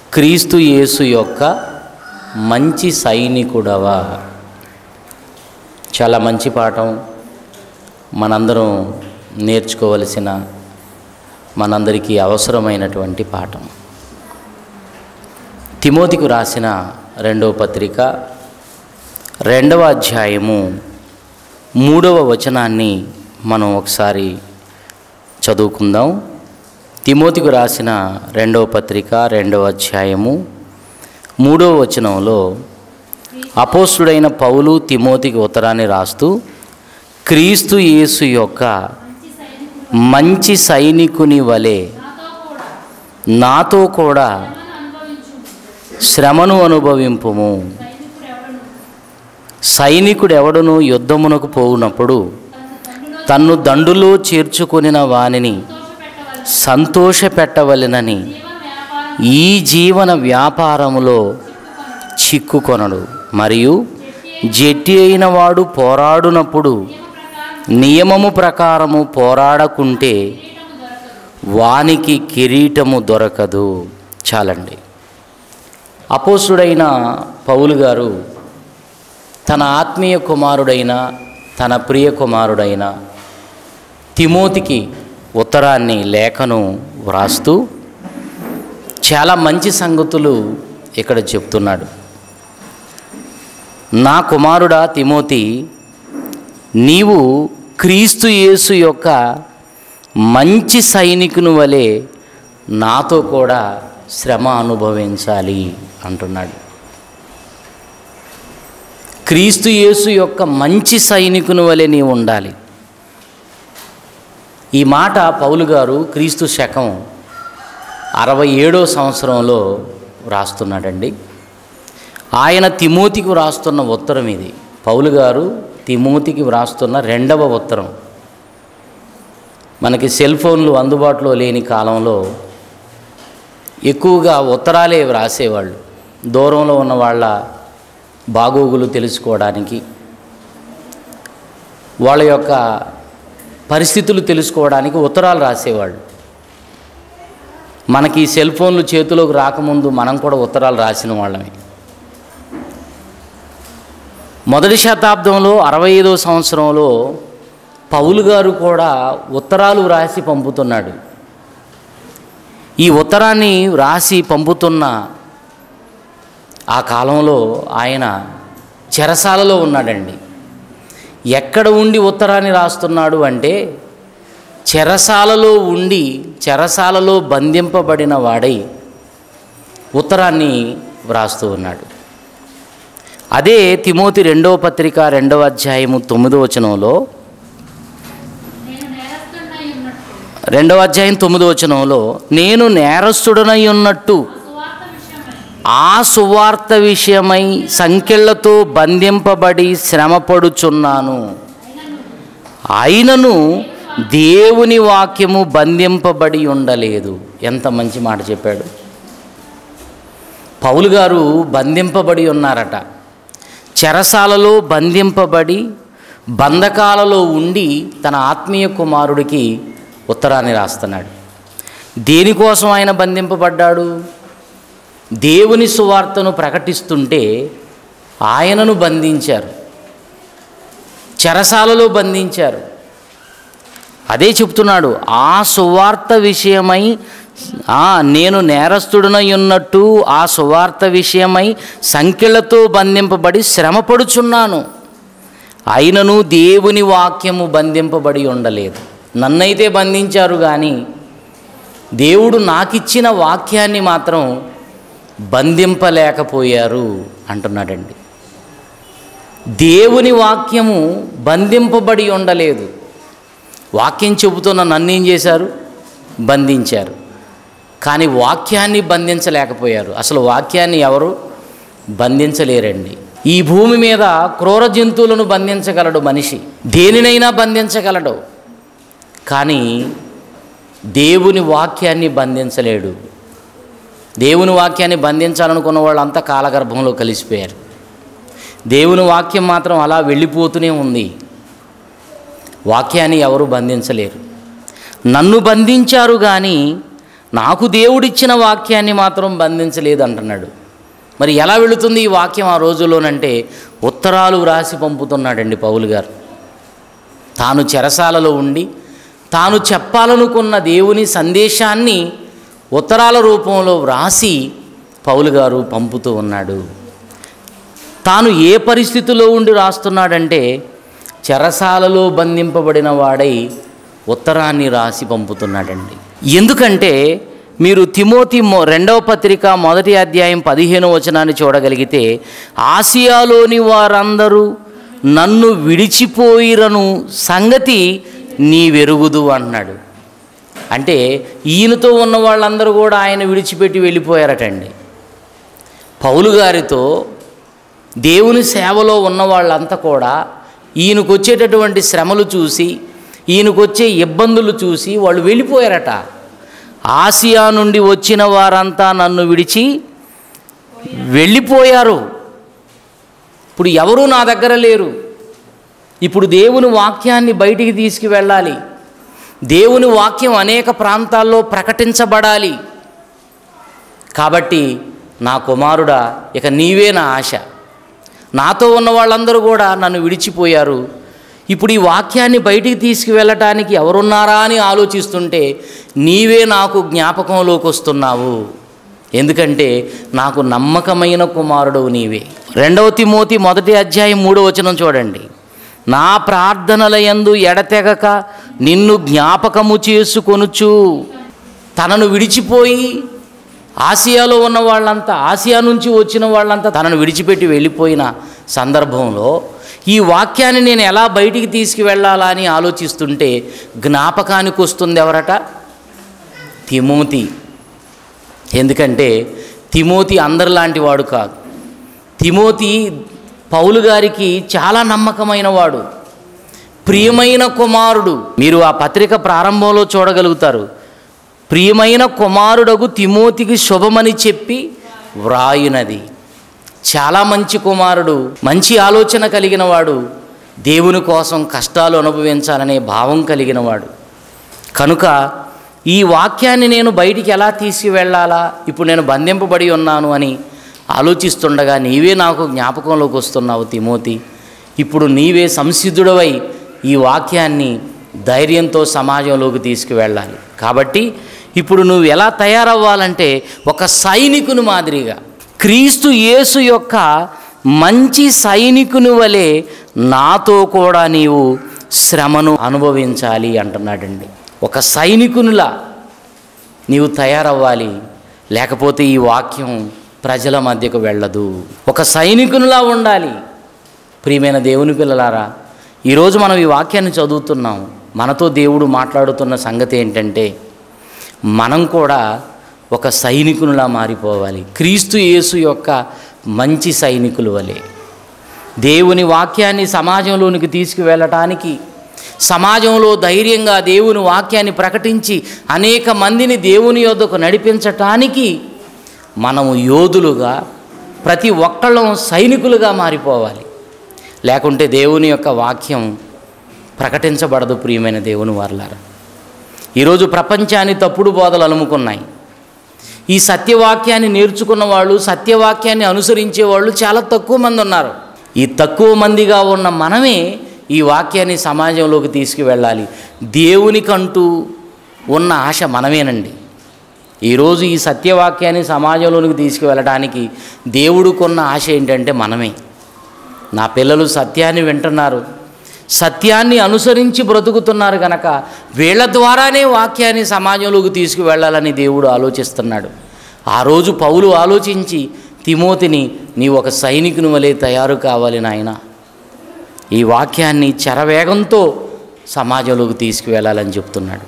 క్రీస్తు యేసు యొక్క మంచి సైనికుడవా. చాలా మంచి పాఠం, మనందరం నేర్చుకోవలసిన, మనందరికీ అవసరమైనటువంటి పాఠం. తిమోతికి రాసిన రెండవ పత్రిక 2వ అధ్యాయము 3వ వచనాన్ని మనం ఒకసారి చదువుకుందాం. తిమోతికి రాసిన రెండవ పత్రిక 2వ అధ్యాయము 3వ వచనంలో అపోస్తుడైన పౌలు తిమోతికి ఉత్తరాన్ని రాస్తూ, క్రీస్తు యేసు యొక్క మంచి సైనికుని వలె నాతో కూడా శ్రమను అనుభవింపుము. సైనికుడెవడును యుద్ధమునకు పోవునప్పుడు తన్ను దండులో చేర్చుకొనిన వానిని సంతోషపెట్టవలెనని ఈ జీవన వ్యాపారములో చిక్కుకొనడు. మరియు జట్టి అయిన వాడు పోరాడునప్పుడు నియమము ప్రకారము పోరాడకుంటే వానికి కిరీటము దొరకదు. చాలండి. అపోస్తుడైన పౌలు గారు తన ఆత్మీయ కుమారుడైన, తన ప్రియ కుమారుడైన తిమోతికి ఉత్తరాన్ని, లేఖను వ్రాస్తూ చాలా మంచి సంగతులు ఇక్కడ చెప్తున్నాడు. నా కుమారుడా తిమోతి, నీవు క్రీస్తు యేసు యొక్క మంచి సైనికుని వలె నాతో కూడా శ్రమ అనుభవించాలి అంటున్నాడు. క్రీస్తు యేసు యొక్క మంచి సైనికుని వలె నీవు ఉండాలి. ఈ మాట పౌలు గారు క్రీస్తు శకం 67వ సంవత్సరంలో రాస్తున్నాడండి. ఆయన తిమోతికి వ్రాస్తున్న ఉత్తరం ఇది. పౌలు గారు తిమోతికి వ్రాస్తున్న 2వ ఉత్తరం. మనకి సెల్ ఫోన్లు అందుబాటులో లేని కాలంలో ఎక్కువగా ఉత్తరాలే వ్రాసేవాళ్ళు. దూరంలో ఉన్న వాళ్ళ బాగోగులు తెలుసుకోవడానికి, వాళ్ళ యొక్క పరిస్థితులు తెలుసుకోవడానికి ఉత్తరాలు రాసేవాళ్ళు. మనకి సెల్ ఫోన్లు చేతిలోకి రాకముందు మనం కూడా ఉత్తరాలు రాసిన వాళ్ళమే. మొదటి శతాబ్దంలో 65వ సంవత్సరంలో పౌలు గారు కూడా ఉత్తరాలు వ్రాసి పంపుతున్నాడు. ఈ ఉత్తరాన్ని వ్రాసి పంపుతున్న ఆ కాలంలో ఆయన చెరసాలలో ఉన్నాడండి. ఎక్కడ ఉండి ఉత్తరాన్ని రాస్తున్నాడు అంటే, చెరసాలలో ఉండి, చెరసాలలో బంధింపబడిన వాడై ఉత్తరాన్ని వ్రాస్తూ ఉన్నాడు. అదే తిమోతి 2వ పత్రిక 2వ అధ్యాయము 9వ వచనంలో, 2వ అధ్యాయం 9వ వచనంలో, నేను నేరస్తుడనై ఉన్నట్టు ఆ సువార్త విషయమై సంకెళ్లతో బంధింపబడి శ్రమపడుచున్నాను. అయినను దేవుని వాక్యము బంధింపబడి ఉండలేదు. ఎంత మంచి మాట చెప్పాడు. పౌలు గారు బంధింపబడి ఉన్నారట. చెరసాలలో బంధింపబడి బంధకాలలో ఉండి తన ఆత్మీయ కుమారుడికి ఉత్తరాన్ని రాస్తున్నాడు. దేనికోసం ఆయన బంధింపబడ్డాడు? దేవుని సువార్తను ప్రకటిస్తుంటే ఆయనను బంధించారు, చెరసాలలో బంధించారు. అదే చెప్తున్నాడు, ఆ సువార్త విషయమై నేను నేరస్తుడనై ఉన్నట్టు ఆ సువార్త విషయమై సంకెళ్లతో బంధింపబడి శ్రమపడుచున్నాను. అయినను దేవుని వాక్యము బంధింపబడి ఉండలేదు. నన్నైతే బంధించారు కానీ దేవుడు నాకిచ్చిన వాక్యాన్ని మాత్రం బంధింపలేకపోయారు అంటున్నాడండి. దేవుని వాక్యము బంధింపబడి ఉండలేదు. వాక్యం చెబుతున్న నన్నేం చేశారు? బంధించారు. కానీ వాక్యాన్ని బంధించలేకపోయారు. అసలు వాక్యాన్ని ఎవరు బంధించలేరండి. ఈ భూమి మీద క్రూర జంతువులను బంధించగలడు మనిషి, దేనినైనా బంధించగలడు. కానీ దేవుని వాక్యాన్ని బంధించలేడు. దేవుని వాక్యాన్ని బంధించాలనుకున్న వాళ్ళంతా కాలగర్భంలో కలిసిపోయారు. దేవుని వాక్యం మాత్రం అలా వెళ్ళిపోతూనే ఉంది. వాక్యాన్ని ఎవరు బంధించలేరు. నన్ను బంధించారు కానీ నాకు దేవుడిచ్చిన వాక్యాన్ని మాత్రం బంధించలేదు అంటున్నాడు. మరి ఎలా వెళుతుంది ఈ వాక్యం ఆ రోజుల్లోనంటే ఉత్తరాలు వ్రాసి పంపుతున్నాడండి పౌలు గారు. తాను చెరసాలలో ఉండి తాను చెప్పాలనుకున్న దేవుని సందేశాన్ని ఉత్తరాల రూపంలో వ్రాసి పౌలు గారు పంపుతూ ఉన్నాడు. తాను ఏ పరిస్థితిలో ఉండి రాస్తున్నాడంటే చెరసాలలో బంధింపబడిన వాడై ఉత్తరాన్ని రాసి పంపుతున్నాడండి. ఎందుకంటే మీరు తిమోతి 2వ పత్రిక 1వ అధ్యాయం 15వ వచనాన్ని చూడగలిగితే, ఆసియాలోని వారందరూ నన్ను విడిచిపోయిరను సంగతి నీవెరుగుదు అంటున్నాడు. అంటే ఈయనతో ఉన్న వాళ్ళందరూ కూడా ఆయన విడిచిపెట్టి వెళ్ళిపోయారటండి. పౌలు గారితో దేవుని సేవలో ఉన్న వాళ్ళంతా కూడా ఈయనకు వచ్చేటటువంటి శ్రమలు చూసి, ఈయనకు వచ్చే ఇబ్బందులు చూసి వాళ్ళు వెళ్ళిపోయారట. ఆసియా నుండి వచ్చిన వారంతా నన్ను విడిచి వెళ్ళిపోయారు. ఇప్పుడు ఎవరూ నా దగ్గర లేరు. ఇప్పుడు దేవుని వాక్యాన్ని బయటికి తీసుకువెళ్ళాలి. దేవుని వాక్యం అనేక ప్రాంతాల్లో ప్రకటించబడాలి. కాబట్టి నా కుమారుడా, ఇక నీవే నా ఆశ. నాతో ఉన్న వాళ్ళందరూ కూడా నన్ను విడిచిపోయారు. ఇప్పుడు ఈ వాక్యాన్ని బయటికి తీసుకువెళ్ళటానికి ఎవరున్నారా అని ఆలోచిస్తుంటే నీవే నాకు జ్ఞాపకంలోకి వస్తున్నావు. ఎందుకంటే నాకు నమ్మకమైన కుమారుడు నీవే. 2వ తిమోతి 1వ అధ్యాయం 3వ వచనం చూడండి. నా ప్రార్థనలయందు ఎడతెగక నిన్ను జ్ఞాపకము చేసుకొనుచు. తనను విడిచిపోయి ఆసియాలో ఉన్న వాళ్ళంతా, ఆసియా నుంచి వచ్చిన వాళ్ళంతా తనను విడిచిపెట్టి వెళ్ళిపోయిన సందర్భంలో ఈ వాక్యాన్ని నేను ఎలా బయటికి తీసుకువెళ్ళాలా అని ఆలోచిస్తుంటే జ్ఞాపకానికి వస్తుంది ఎవరట? తిమోతి. ఎందుకంటే తిమోతి అందరిలాంటి వాడు కాదు. తిమోతి పౌలు గారికి చాలా నమ్మకమైన వాడు, ప్రియమైన కుమారుడు. మీరు ఆ పత్రిక ప్రారంభంలో చూడగలుగుతారు. ప్రియమైన కుమారుడగు తిమోతికి శుభమని చెప్పి వ్రాయునది. చాలా మంచి కుమారుడు, మంచి ఆలోచన కలిగిన వాడు, దేవుని కోసం కష్టాలు అనుభవించాలనే భావం కలిగిన వాడు. కనుక ఈ వాక్యాన్ని నేను బయటికి ఎలా తీసుకువెళ్ళాలా, ఇప్పుడు నేను బంధింపబడి ఉన్నాను అని ఆలోచిస్తుండగా నీవే నాకు జ్ఞాపకంలోకి వస్తున్నావు తిమోతి. ఇప్పుడు నీవే సంసిద్ధుడవై ఈ వాక్యాన్ని ధైర్యంతో సమాజంలోకి తీసుకువెళ్ళాలి. కాబట్టి ఇప్పుడు నువ్వు ఎలా తయారవ్వాలంటే ఒక సైనికుని మాదిరిగా, క్రీస్తు యేసు యొక్క మంచి సైనికుని వలె నాతో కూడా నీవు శ్రమను అనుభవించాలి అంటున్నాడండి. ఒక సైనికునిలా నీవు తయారవ్వాలి, లేకపోతే ఈ వాక్యం ప్రజల మధ్యకు వెళ్ళదు. ఒక సైనికునిలా ఉండాలి. ప్రియమైన దేవుని పిల్లలారా, ఈరోజు మనం ఈ వాక్యాన్ని చదువుతున్నాం. మనతో దేవుడు మాట్లాడుతున్న సంగతి ఏంటంటే మనం కూడా ఒక సైనికునిలా మారిపోవాలి. క్రీస్తు యేసు యొక్క మంచి సైనికులు వలె దేవుని వాక్యాన్ని సమాజంలోనికి తీసుకువెళ్ళటానికి, సమాజంలో ధైర్యంగా దేవుని వాక్యాన్ని ప్రకటించి అనేక మందిని దేవుని యొద్దకు నడిపించటానికి మనము యోధులుగా, ప్రతి ఒక్కళ్ళం సైనికులుగా మారిపోవాలి. లేకుంటే దేవుని యొక్క వాక్యం ప్రకటించబడదు. ప్రియమైన దేవుని వారలారా, ఈరోజు ప్రపంచాన్ని తప్పుడు బోధలు అలుముకున్నాయి. ఈ సత్యవాక్యాన్ని నేర్చుకున్న వాళ్ళు, సత్యవాక్యాన్ని అనుసరించే వాళ్ళు చాలా తక్కువ మంది ఉన్నారు. ఈ తక్కువ మందిగా ఉన్న మనమే ఈ వాక్యాన్ని సమాజంలోకి తీసుకువెళ్ళాలి. దేవునికంటూ ఉన్న ఆశ మనమేనండి. ఈరోజు ఈ సత్యవాక్యాన్ని సమాజంలోనికి తీసుకువెళ్ళడానికి దేవుడికున్న ఆశ ఏంటంటే మనమే. నా పిల్లలు సత్యాన్ని వింటున్నారు, సత్యాన్ని అనుసరించి బ్రతుకుతున్నారు కనుక వీళ్ళ ద్వారానే వాక్యాన్ని సమాజంలోకి తీసుకువెళ్ళాలని దేవుడు ఆలోచిస్తున్నాడు. ఆ రోజు పౌలు ఆలోచించి తిమోతిని, నీ ఒక సైనికుని వలె తయారు కావాలి నాయన, ఈ వాక్యాన్ని శరవేగంతో సమాజంలోకి తీసుకువెళ్ళాలని చెప్తున్నాడు.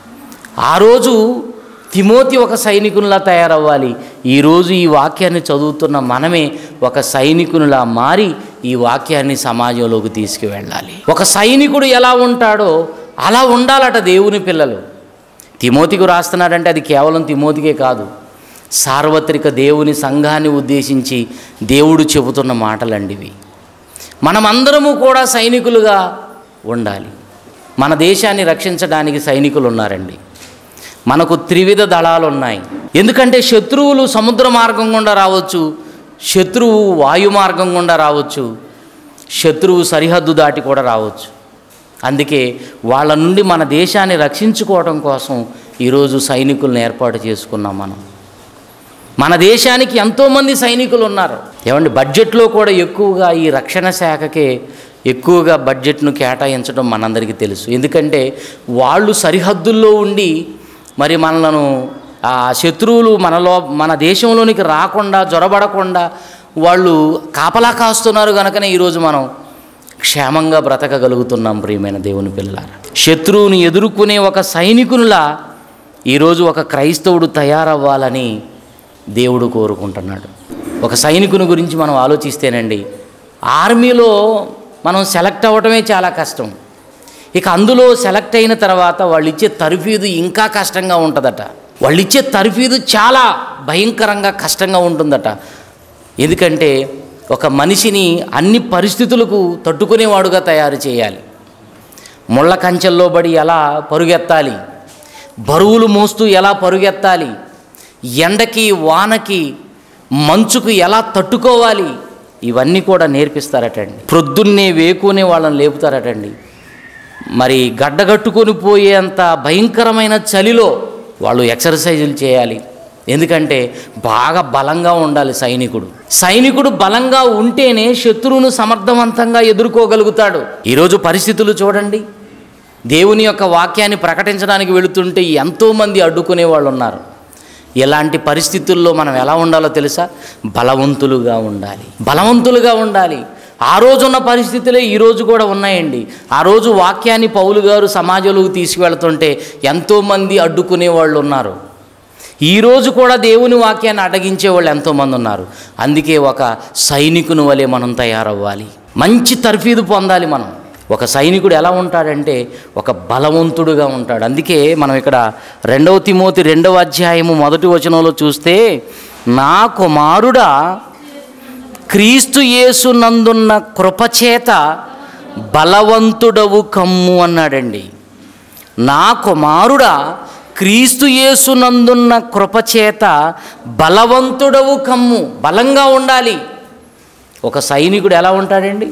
ఆ రోజు తిమోతి ఒక సైనికునిలా తయారవ్వాలి. ఈరోజు ఈ వాక్యాన్ని చదువుతున్న మనమే ఒక సైనికునిలా మారి ఈ వాక్యాన్ని సమాజంలోకి తీసుకువెళ్ళాలి. ఒక సైనికుడు ఎలా ఉంటాడో అలా ఉండాలట దేవుని పిల్లలు. తిమోతికి రాస్తున్నాడంటే అది కేవలం తిమోతికే కాదు, సార్వత్రిక దేవుని సంఘాన్ని ఉద్దేశించి దేవుడు చెబుతున్న మాటలండివి. మనమందరము కూడా సైనికులుగా ఉండాలి. మన దేశాన్ని రక్షించడానికి సైనికులు ఉన్నారండి. మనకు త్రివిధ దళాలు ఉన్నాయి. ఎందుకంటే శత్రువులు సముద్ర మార్గం గుండా రావచ్చు, శత్రువు వాయు మార్గం గుండా రావచ్చు, శత్రువు సరిహద్దు దాటి కూడా రావచ్చు. అందుకే వాళ్ళ నుండి మన దేశాన్ని రక్షించుకోవడం కోసం ఈరోజు సైనికులను ఏర్పాటు చేసుకున్నాం. మన దేశానికి ఎంతోమంది సైనికులు ఉన్నారు. ఏమండి, బడ్జెట్లో కూడా ఎక్కువగా ఈ రక్షణ శాఖకే ఎక్కువగా బడ్జెట్ను కేటాయించడం మనందరికీ తెలుసు. ఎందుకంటే వాళ్ళు సరిహద్దుల్లో ఉండి మరి మనలను ఆ శత్రువులు మన దేశంలోనికి రాకుండా జొరబడకుండా వాళ్ళు కాపలా కాస్తున్నారు. కనుకనే ఈరోజు మనం క్షేమంగా బ్రతకగలుగుతున్నాం. ప్రియమైన దేవుని పిల్లలారా, శత్రువుని ఎదుర్కొనే ఒక సైనికునిలా ఈరోజు ఒక క్రైస్తవుడు తయారవ్వాలని దేవుడు కోరుకుంటున్నాడు. ఒక సైనికుని గురించి మనం ఆలోచిస్తేనండి, ఆర్మీలో మనం సెలెక్ట్ అవ్వటమే చాలా కష్టం. ఇక అందులో సెలెక్ట్ అయిన తర్వాత వాళ్ళు ఇచ్చే తర్ఫీదు ఇంకా కష్టంగా ఉంటుందట. వాళ్ళు ఇచ్చే తర్ఫీదు చాలా భయంకరంగా కష్టంగా ఉంటుందట. ఎందుకంటే ఒక మనిషిని అన్ని పరిస్థితులకు తట్టుకునేవాడుగా తయారు చేయాలి. ముళ్ళ కంచెల్లో పడి ఎలా పరుగెత్తాలి, బరువులు మోస్తూ ఎలా పరుగెత్తాలి, ఎండకి వానకి మంచుకు ఎలా తట్టుకోవాలి, ఇవన్నీ కూడా నేర్పిస్తారటండి. ప్రొద్దున్నే వేకునే వాళ్ళని లేపుతారటండి. మరి గడ్డగట్టుకొని పోయేంత భయంకరమైన చలిలో వాళ్ళు ఎక్సర్సైజులు చేయాలి. ఎందుకంటే బాగా బలంగా ఉండాలి సైనికుడు బలంగా ఉంటేనే శత్రువును సమర్థవంతంగా ఎదుర్కోగలుగుతాడు. ఈరోజు పరిస్థితులు చూడండి, దేవుని యొక్క వాక్యాన్ని ప్రకటించడానికి వెళుతుంటే ఎంతోమంది అడ్డుకునే వాళ్ళు ఉన్నారు. ఇలాంటి పరిస్థితుల్లో మనం ఎలా ఉండాలో తెలుసా? బలవంతులుగా ఉండాలి. ఆ రోజున్న పరిస్థితులే ఈరోజు కూడా ఉన్నాయండి. ఆ రోజు వాక్యాన్ని పౌలు గారు సమాజంలోకి తీసుకువెళ్తుంటే ఎంతోమంది అడ్డుకునే వాళ్ళు ఉన్నారు. ఈరోజు కూడా దేవుని వాక్యాన్ని అడగించే వాళ్ళు ఎంతోమంది ఉన్నారు. అందుకే ఒక సైనికుని వలె మనం తయారవ్వాలి, మంచి తర్ఫీదు పొందాలి. మనం ఒక సైనికుడు ఎలా ఉంటాడంటే ఒక బలవంతుడుగా ఉంటాడు. అందుకే మనం ఇక్కడ 2 తిమోతి 2వ అధ్యాయము 1వ వచనంలో చూస్తే, నా కుమారుడా క్రీస్తు యేసు నందున్న కృపచేత బలవంతుడవు కమ్ము అన్నాడండి. నా కుమారుడా క్రీస్తు యేసు నందున్న కృపచేత బలవంతుడవు కమ్ము. బలంగా ఉండాలి. ఒక సైనికుడు ఎలా ఉంటాడండి?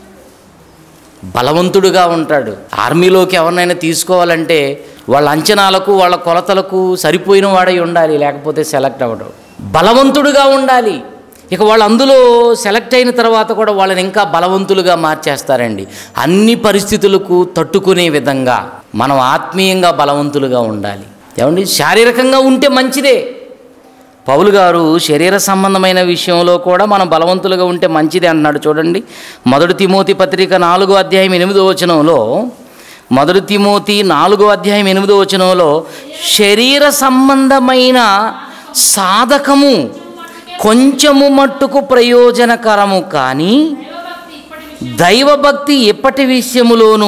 బలవంతుడుగా ఉంటాడు. ఆర్మీలోకి ఎవరినైనా తీసుకోవాలంటే వాళ్ళ అంచనాలకు వాళ్ళ కొలతలకు సరిపోయిన వాడై ఉండాలి, లేకపోతే సెలెక్ట్ అవ్వడం. బలవంతుడుగా ఉండాలి. ఇక వాళ్ళు అందులో సెలెక్ట్ అయిన తర్వాత కూడా వాళ్ళని ఇంకా బలవంతులుగా మార్చేస్తారండి. అన్ని పరిస్థితులకు తట్టుకునే విధంగా మనం ఆత్మీయంగా బలవంతులుగా ఉండాలి. ఏమండి, శారీరకంగా ఉంటే మంచిదే. పౌలు గారు శరీర సంబంధమైన విషయంలో కూడా మనం బలవంతులుగా ఉంటే మంచిదే అన్నాడు. చూడండి, 1 తిమోతి పత్రిక 4వ అధ్యాయం 8వ వచనంలో, 1 తిమోతి 4వ అధ్యాయం 8వ వచనంలో, శరీర సంబంధమైన సాధకము కొంచెము మట్టుకు ప్రయోజనకరము, కానీ దైవభక్తి ఎప్పటి విషయములోను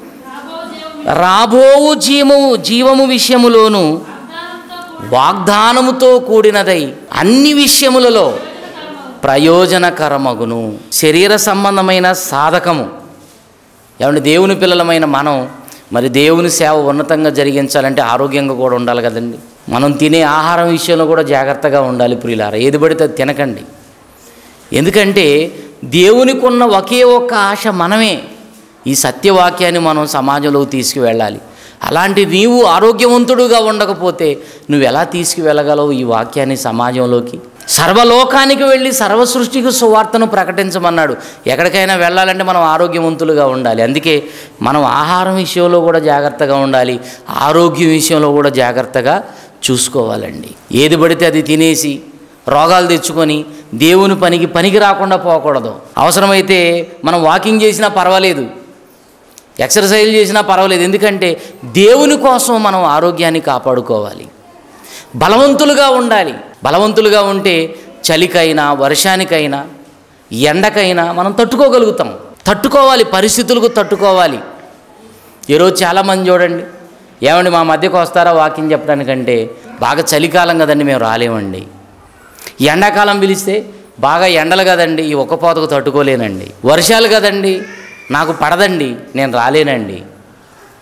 రాబోవు జీవము విషయములోను వాగ్దానముతో కూడినదై అన్ని విషయములలో ప్రయోజనకరమగును. శరీర సంబంధమైన సాధకము. ఏమంటే దేవుని పిల్లలమైన మనం మరి దేవుని సేవ ఉన్నతంగా జరిగించాలంటే ఆరోగ్యంగా కూడా ఉండాలి కదండి. మనం తినే ఆహారం విషయంలో కూడా జాగ్రత్తగా ఉండాలి ప్రియులారా. ఏది పడితే అది తినకండి. ఎందుకంటే దేవునికి ఉన్న ఒకే ఒక్క ఆశ మనమే. ఈ సత్యవాక్యాన్ని మనం సమాజంలోకి తీసుకువెళ్ళాలి. అలాంటి నీవు ఆరోగ్యవంతుడుగా ఉండకపోతే నువ్వు ఎలా తీసుకువెళ్ళగలవు ఈ వాక్యాన్ని సమాజంలోకి? సర్వలోకానికి వెళ్ళి సర్వ సృష్టికి సువార్తను ప్రకటించమన్నాడు. ఎక్కడికైనా వెళ్ళాలంటే మనం ఆరోగ్యవంతులుగా ఉండాలి. అందుకే మనం ఆహారం విషయంలో కూడా జాగ్రత్తగా ఉండాలి, ఆరోగ్యం విషయంలో కూడా జాగ్రత్తగా చూసుకోవాలండి. ఏది పడితే అది తినేసి రోగాలు తెచ్చుకొని దేవుని పనికి రాకుండా పోకూడదు. అవసరమైతే మనం వాకింగ్ చేసినా పర్వాలేదు, ఎక్సర్సైజ్ చేసినా పర్వాలేదు. ఎందుకంటే దేవుని కోసం మనం ఆరోగ్యాన్ని కాపాడుకోవాలి. బలవంతులుగా ఉండాలి. బలవంతులుగా ఉంటే చలికైనా వర్షానికైనా ఎండకైనా మనం తట్టుకోగలుగుతాం. తట్టుకోవాలి, పరిస్థితులకు తట్టుకోవాలి. ఈరోజు చాలామంది చూడండి, ఏమండి మా మధ్యకు వస్తారా వాకింగ్ చెప్పడానికంటే, బాగా చలికాలం కదండి మేము రాలేమండి. ఎండాకాలం పిలిస్తే బాగా ఎండలు కదండి, ఈ ఒక్కపోతకు తట్టుకోలేనండి. వర్షాలు కదండి, నాకు పడదండి, నేను రాలేనండి.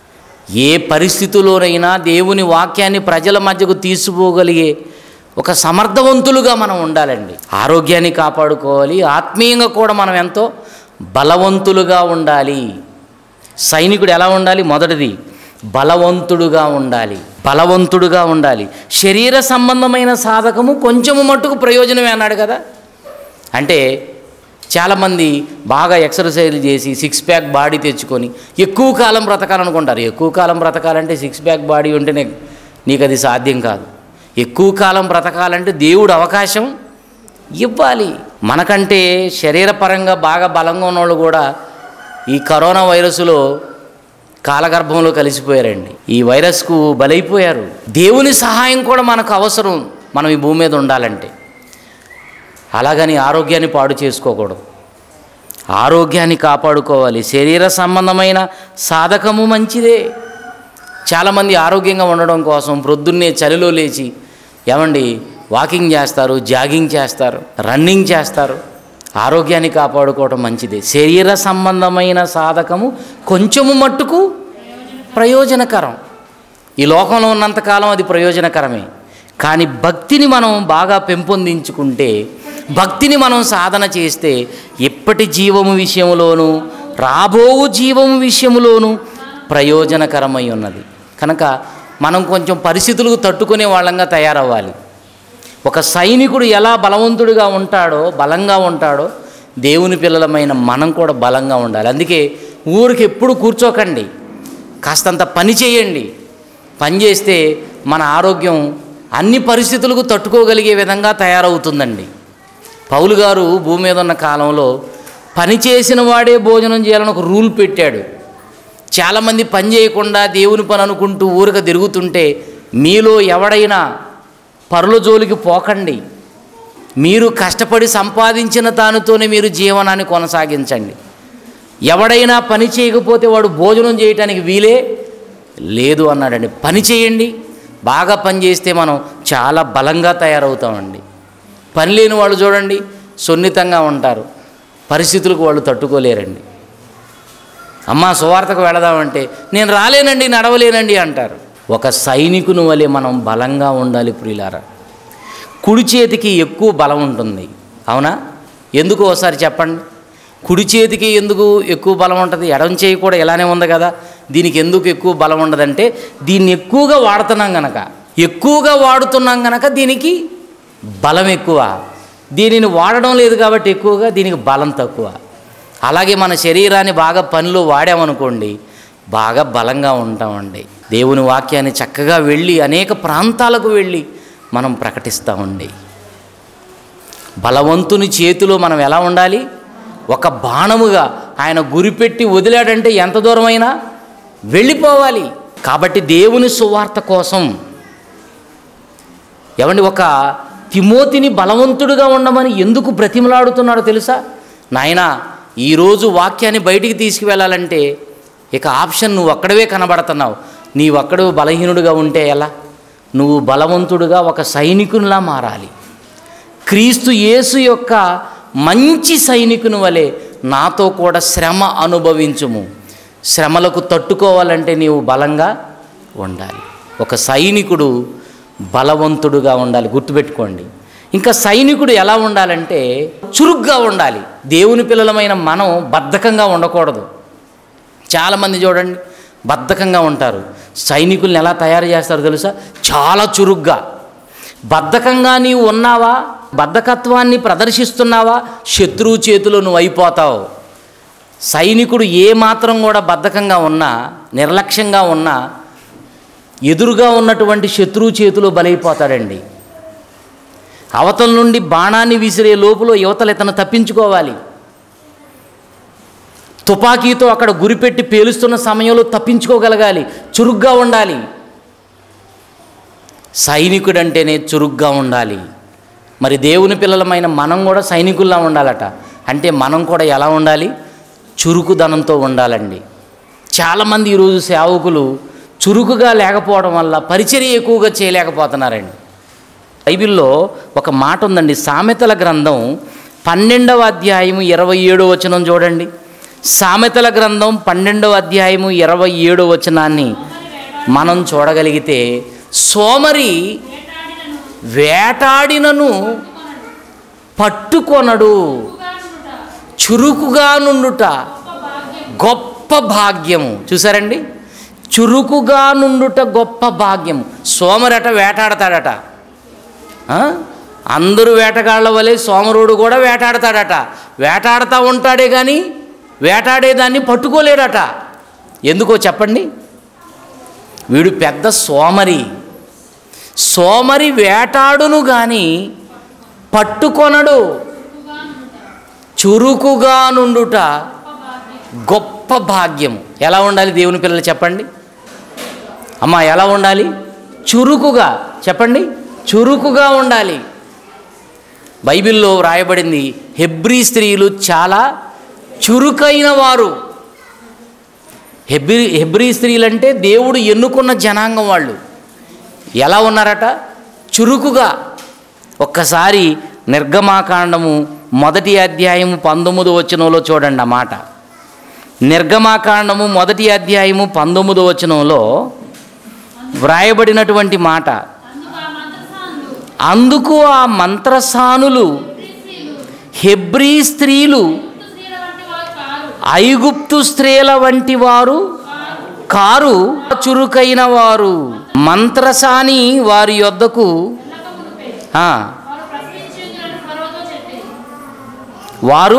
ఏ పరిస్థితుల్లోనైనా దేవుని వాక్యాన్ని ప్రజల మధ్యకు తీసుకుపోగలిగే ఒక సమర్థవంతులుగా మనం ఉండాలండి. ఆరోగ్యాన్ని కాపాడుకోవాలి, ఆత్మీయంగా కూడా మనం ఎంతో బలవంతులుగా ఉండాలి. సైనికుడు ఎలా ఉండాలి? మొదటిది బలవంతుడుగా ఉండాలి. బలవంతుడుగా ఉండాలి. శరీర సంబంధమైన సాధకము కొంచెము మట్టుకు ప్రయోజనమే అన్నాడు కదా. అంటే చాలామంది బాగా ఎక్సర్సైజ్ చేసి సిక్స్ ప్యాక్ బాడీ తెచ్చుకొని ఎక్కువ కాలం బ్రతకాలనుకుంటారు. ఎక్కువ కాలం బ్రతకాలంటే సిక్స్ ప్యాక్ బాడీ ఉంటేనే నీకు అది సాధ్యం కాదు. ఎక్కువ కాలం బ్రతకాలంటే దేవుడు అవకాశం ఇవ్వాలి. మనకంటే శరీరపరంగా బాగా బలంగా ఉన్నవాళ్ళు కూడా ఈ కరోనా వైరస్లో కాలగర్భంలో కలిసిపోయారండి. ఈ వైరస్కు బలైపోయారు. దేవుని సహాయం కూడా మనకు అవసరం, మనం ఈ భూమి మీద ఉండాలంటే. అలాగని ఆరోగ్యాన్ని పాడు చేసుకోకూడదు. ఆరోగ్యాన్ని కాపాడుకోవాలి. శరీర సంబంధమైన సాధకము మంచిదే. చాలామంది ఆరోగ్యంగా ఉండడం కోసం ప్రొద్దున్నే చలిలో లేచి వాకింగ్ చేస్తారు, జాగింగ్ చేస్తారు, రన్నింగ్ చేస్తారు. ఆరోగ్యాన్ని కాపాడుకోవడం మంచిదే. శరీర సంబంధమైన సాధకము కొంచెము మట్టుకు ప్రయోజనకరం. ఈ లోకంలో ఉన్నంతకాలం అది ప్రయోజనకరమే. కానీ భక్తిని మనం బాగా పెంపొందించుకుంటే, భక్తిని మనం సాధన చేస్తే ఎప్పటి జీవము విషయంలోనూ రాబోవు జీవము విషయంలోనూ ప్రయోజనకరమై ఉన్నది. కనుక మనం కొంచెం పరిస్థితులకు తట్టుకునే వాళ్ళంగా తయారవ్వాలి. ఒక సైనికుడు ఎలా బలవంతుడిగా ఉంటాడో, బలంగా ఉంటాడో, దేవుని పిల్లలమైన మనం కూడా బలంగా ఉండాలి. అందుకే ఊరికి ఎప్పుడు కూర్చోకండి, కాస్తంత పని చేయండి. పని చేస్తే మన ఆరోగ్యం అన్ని పరిస్థితులకు తట్టుకోగలిగే విధంగా తయారవుతుందండి. పౌలు గారు భూమి మీద ఉన్న కాలంలో పని చేసిన వాడే భోజనం చేయాలని ఒక రూల్ పెట్టాడు. చాలామంది పని చేయకుండా దేవుని పని అనుకుంటూ ఊరిక తిరుగుతుంటే మీలో ఎవడైనా పరుల జోలికి పోకండి. మీరు కష్టపడి సంపాదించిన దానితోనే మీరు జీవనాన్ని కొనసాగించండి. ఎవడైనా పని చేయకపోతే వాడు భోజనం చేయటానికి వీలే లేదు అన్నాడండి. పని చేయండి. బాగా పని చేస్తే మనం చాలా బలంగా తయారవుతామండి. పని లేని వాళ్ళు చూడండి, సున్నితంగా ఉంటారు. పరిస్థితులకు వాళ్ళు తట్టుకోలేరండి. అమ్మా సువార్తకు వెళదామంటే నేను రాలేనండి, నడవలేనండి అంటారు. ఒక సైనికుని వలె మనం బలంగా ఉండాలి ప్రియులారా. కుడి చేతికి ఎక్కువ బలం ఉంటుంది, అవునా? ఎందుకు ఒకసారి చెప్పండి. కుడి చేతికి ఎందుకు ఎక్కువ బలం ఉంటుంది? ఎడమ చేయి కూడా ఇలానే ఉంది కదా. దీనికి ఎందుకు ఎక్కువ బలం ఉండదంటే దీన్ని ఎక్కువగా వాడుతున్నాం గనక దీనికి బలం ఎక్కువ. దీనిని వాడడం లేదు కాబట్టి ఎక్కువగా దీనికి బలం తక్కువ. అలాగే మన శరీరాన్ని బాగా పనిలో వాడామనుకోండి, బాగా బలంగా ఉంటామండి. దేవుని వాక్యాన్ని చక్కగా వెళ్ళి అనేక ప్రాంతాలకు వెళ్ళి మనం ప్రకటిస్తామండి. బలవంతుని చేతిలో మనం ఎలా ఉండాలి? ఒక బాణముగా ఆయన గురిపెట్టి వదిలాడంటే ఎంత దూరమైనా వెళ్ళిపోవాలి. కాబట్టి దేవుని సువార్త కోసం ఒక తిమోతిని బలవంతుడుగా ఉండమని ఎందుకు బ్రతిమలాడుతున్నాడో తెలుసా? నాయనా, ఈరోజు వాక్యాన్ని బయటికి తీసుకువెళ్ళాలంటే ఇక ఆప్షన్ నువ్వు ఒక్కడవే కనబడుతున్నావు. నీవు ఒక్కడు బలహీనుడిగా ఉంటే ఎలా? నువ్వు బలవంతుడుగా ఒక సైనికునిలా మారాలి. క్రీస్తు యేసు యొక్క మంచి సైనికుని వలె నాతో కూడా శ్రమ అనుభవించుము. శ్రమలకు తట్టుకోవాలంటే నీవు బలంగా ఉండాలి. ఒక సైనికుడు బలవంతుడుగా ఉండాలి, గుర్తుపెట్టుకోండి. ఇంకా సైనికుడు ఎలా ఉండాలంటే చురుగ్గా ఉండాలి. దేవుని పిల్లలమైన మనం బద్ధకంగా ఉండకూడదు. చాలామంది చూడండి బద్ధకంగా ఉంటారు. సైనికుల్ని ఎలా తయారు చేస్తారో తెలుసా? చాలా చురుగ్గా. బద్ధకంగా నీవు ఉన్నావా, బద్ధకత్వాన్ని ప్రదర్శిస్తున్నావా, శత్రువు చేతిలో నువ్వు అయిపోతావు. సైనికుడు ఏ మాత్రం కూడా బద్ధకంగా ఉన్నా, నిర్లక్ష్యంగా ఉన్నా ఎదురుగా ఉన్నటువంటి శత్రువు చేతిలో బలైపోతాడండి. అవతల నుండి బాణాన్ని విసిరే లోపల యువతలు ఇతను తప్పించుకోవాలి. తుపాకీతో అక్కడ గురిపెట్టి పేలుస్తున్న సమయంలో తప్పించుకోగలగాలి, చురుగ్గా ఉండాలి. సైనికుడంటేనే చురుగ్గా ఉండాలి. మరి దేవుని పిల్లలమైన మనం కూడా సైనికుల్లా ఉండాలట. అంటే మనం కూడా ఎలా ఉండాలి? చురుకుదనంతో ఉండాలండి. చాలామంది ఈరోజు సేవకులు చురుకుగా లేకపోవడం వల్ల పరిచర్య ఎక్కువగా చేయలేకపోతున్నారండి. బైబిల్లో ఒక మాట ఉందండి, సామెతల గ్రంథం 12వ అధ్యాయం 27వ వచనం చూడండి. సామెతల గ్రంథం 12వ అధ్యాయము 27వ వచనాన్ని మనం చూడగలిగితే, సోమరి వేటాడినను పట్టుకొనడు, చురుకుగా నుండుట గొప్ప భాగ్యము. చూసారండి, చురుకుగా నుండుట గొప్ప భాగ్యం. సోమరట వేటాడతాడట. అందరూ వేటగాళ్ళ వలె సోమరుడు కూడా వేటాడతాడట. వేటాడుతూ ఉంటాడే కానీ వేటాడేదాన్ని పట్టుకోలేడట. ఎందుకో చెప్పండి? వీడు పెద్ద సోమరి. సోమరి వేటాడును కానీ పట్టుకొనడు, చురుకుగా నుండుట గొప్ప భాగ్యం. ఎలా ఉండాలి దేవుని పిల్లలు చెప్పండి అమ్మా? ఎలా ఉండాలి? చురుకుగా. చెప్పండి, చురుకుగా ఉండాలి. బైబిల్లో వ్రాయబడింది, హెబ్రీ స్త్రీలు చాలా చురుకైన వారు. హెబ్రీ స్త్రీలు అంటే దేవుడు ఎన్నుకున్న జనాంగం. వాళ్ళు ఎలా ఉన్నారట? చురుకుగా. ఒక్కసారి నిర్గమాకాండము 1వ అధ్యాయము 19వ వచనంలో చూడండి ఆ మాట. నిర్గమాకాండము 1వ అధ్యాయము 19వ వచనంలో వ్రాయబడినటువంటి మాట, అందుకు ఆ మంత్రసానులు హెబ్రీ స్త్రీలు ఐగుప్తు స్త్రీల వంటి వారు కారు, చురుకైన వారు. మంత్రసాని వారి యొద్దకు వారు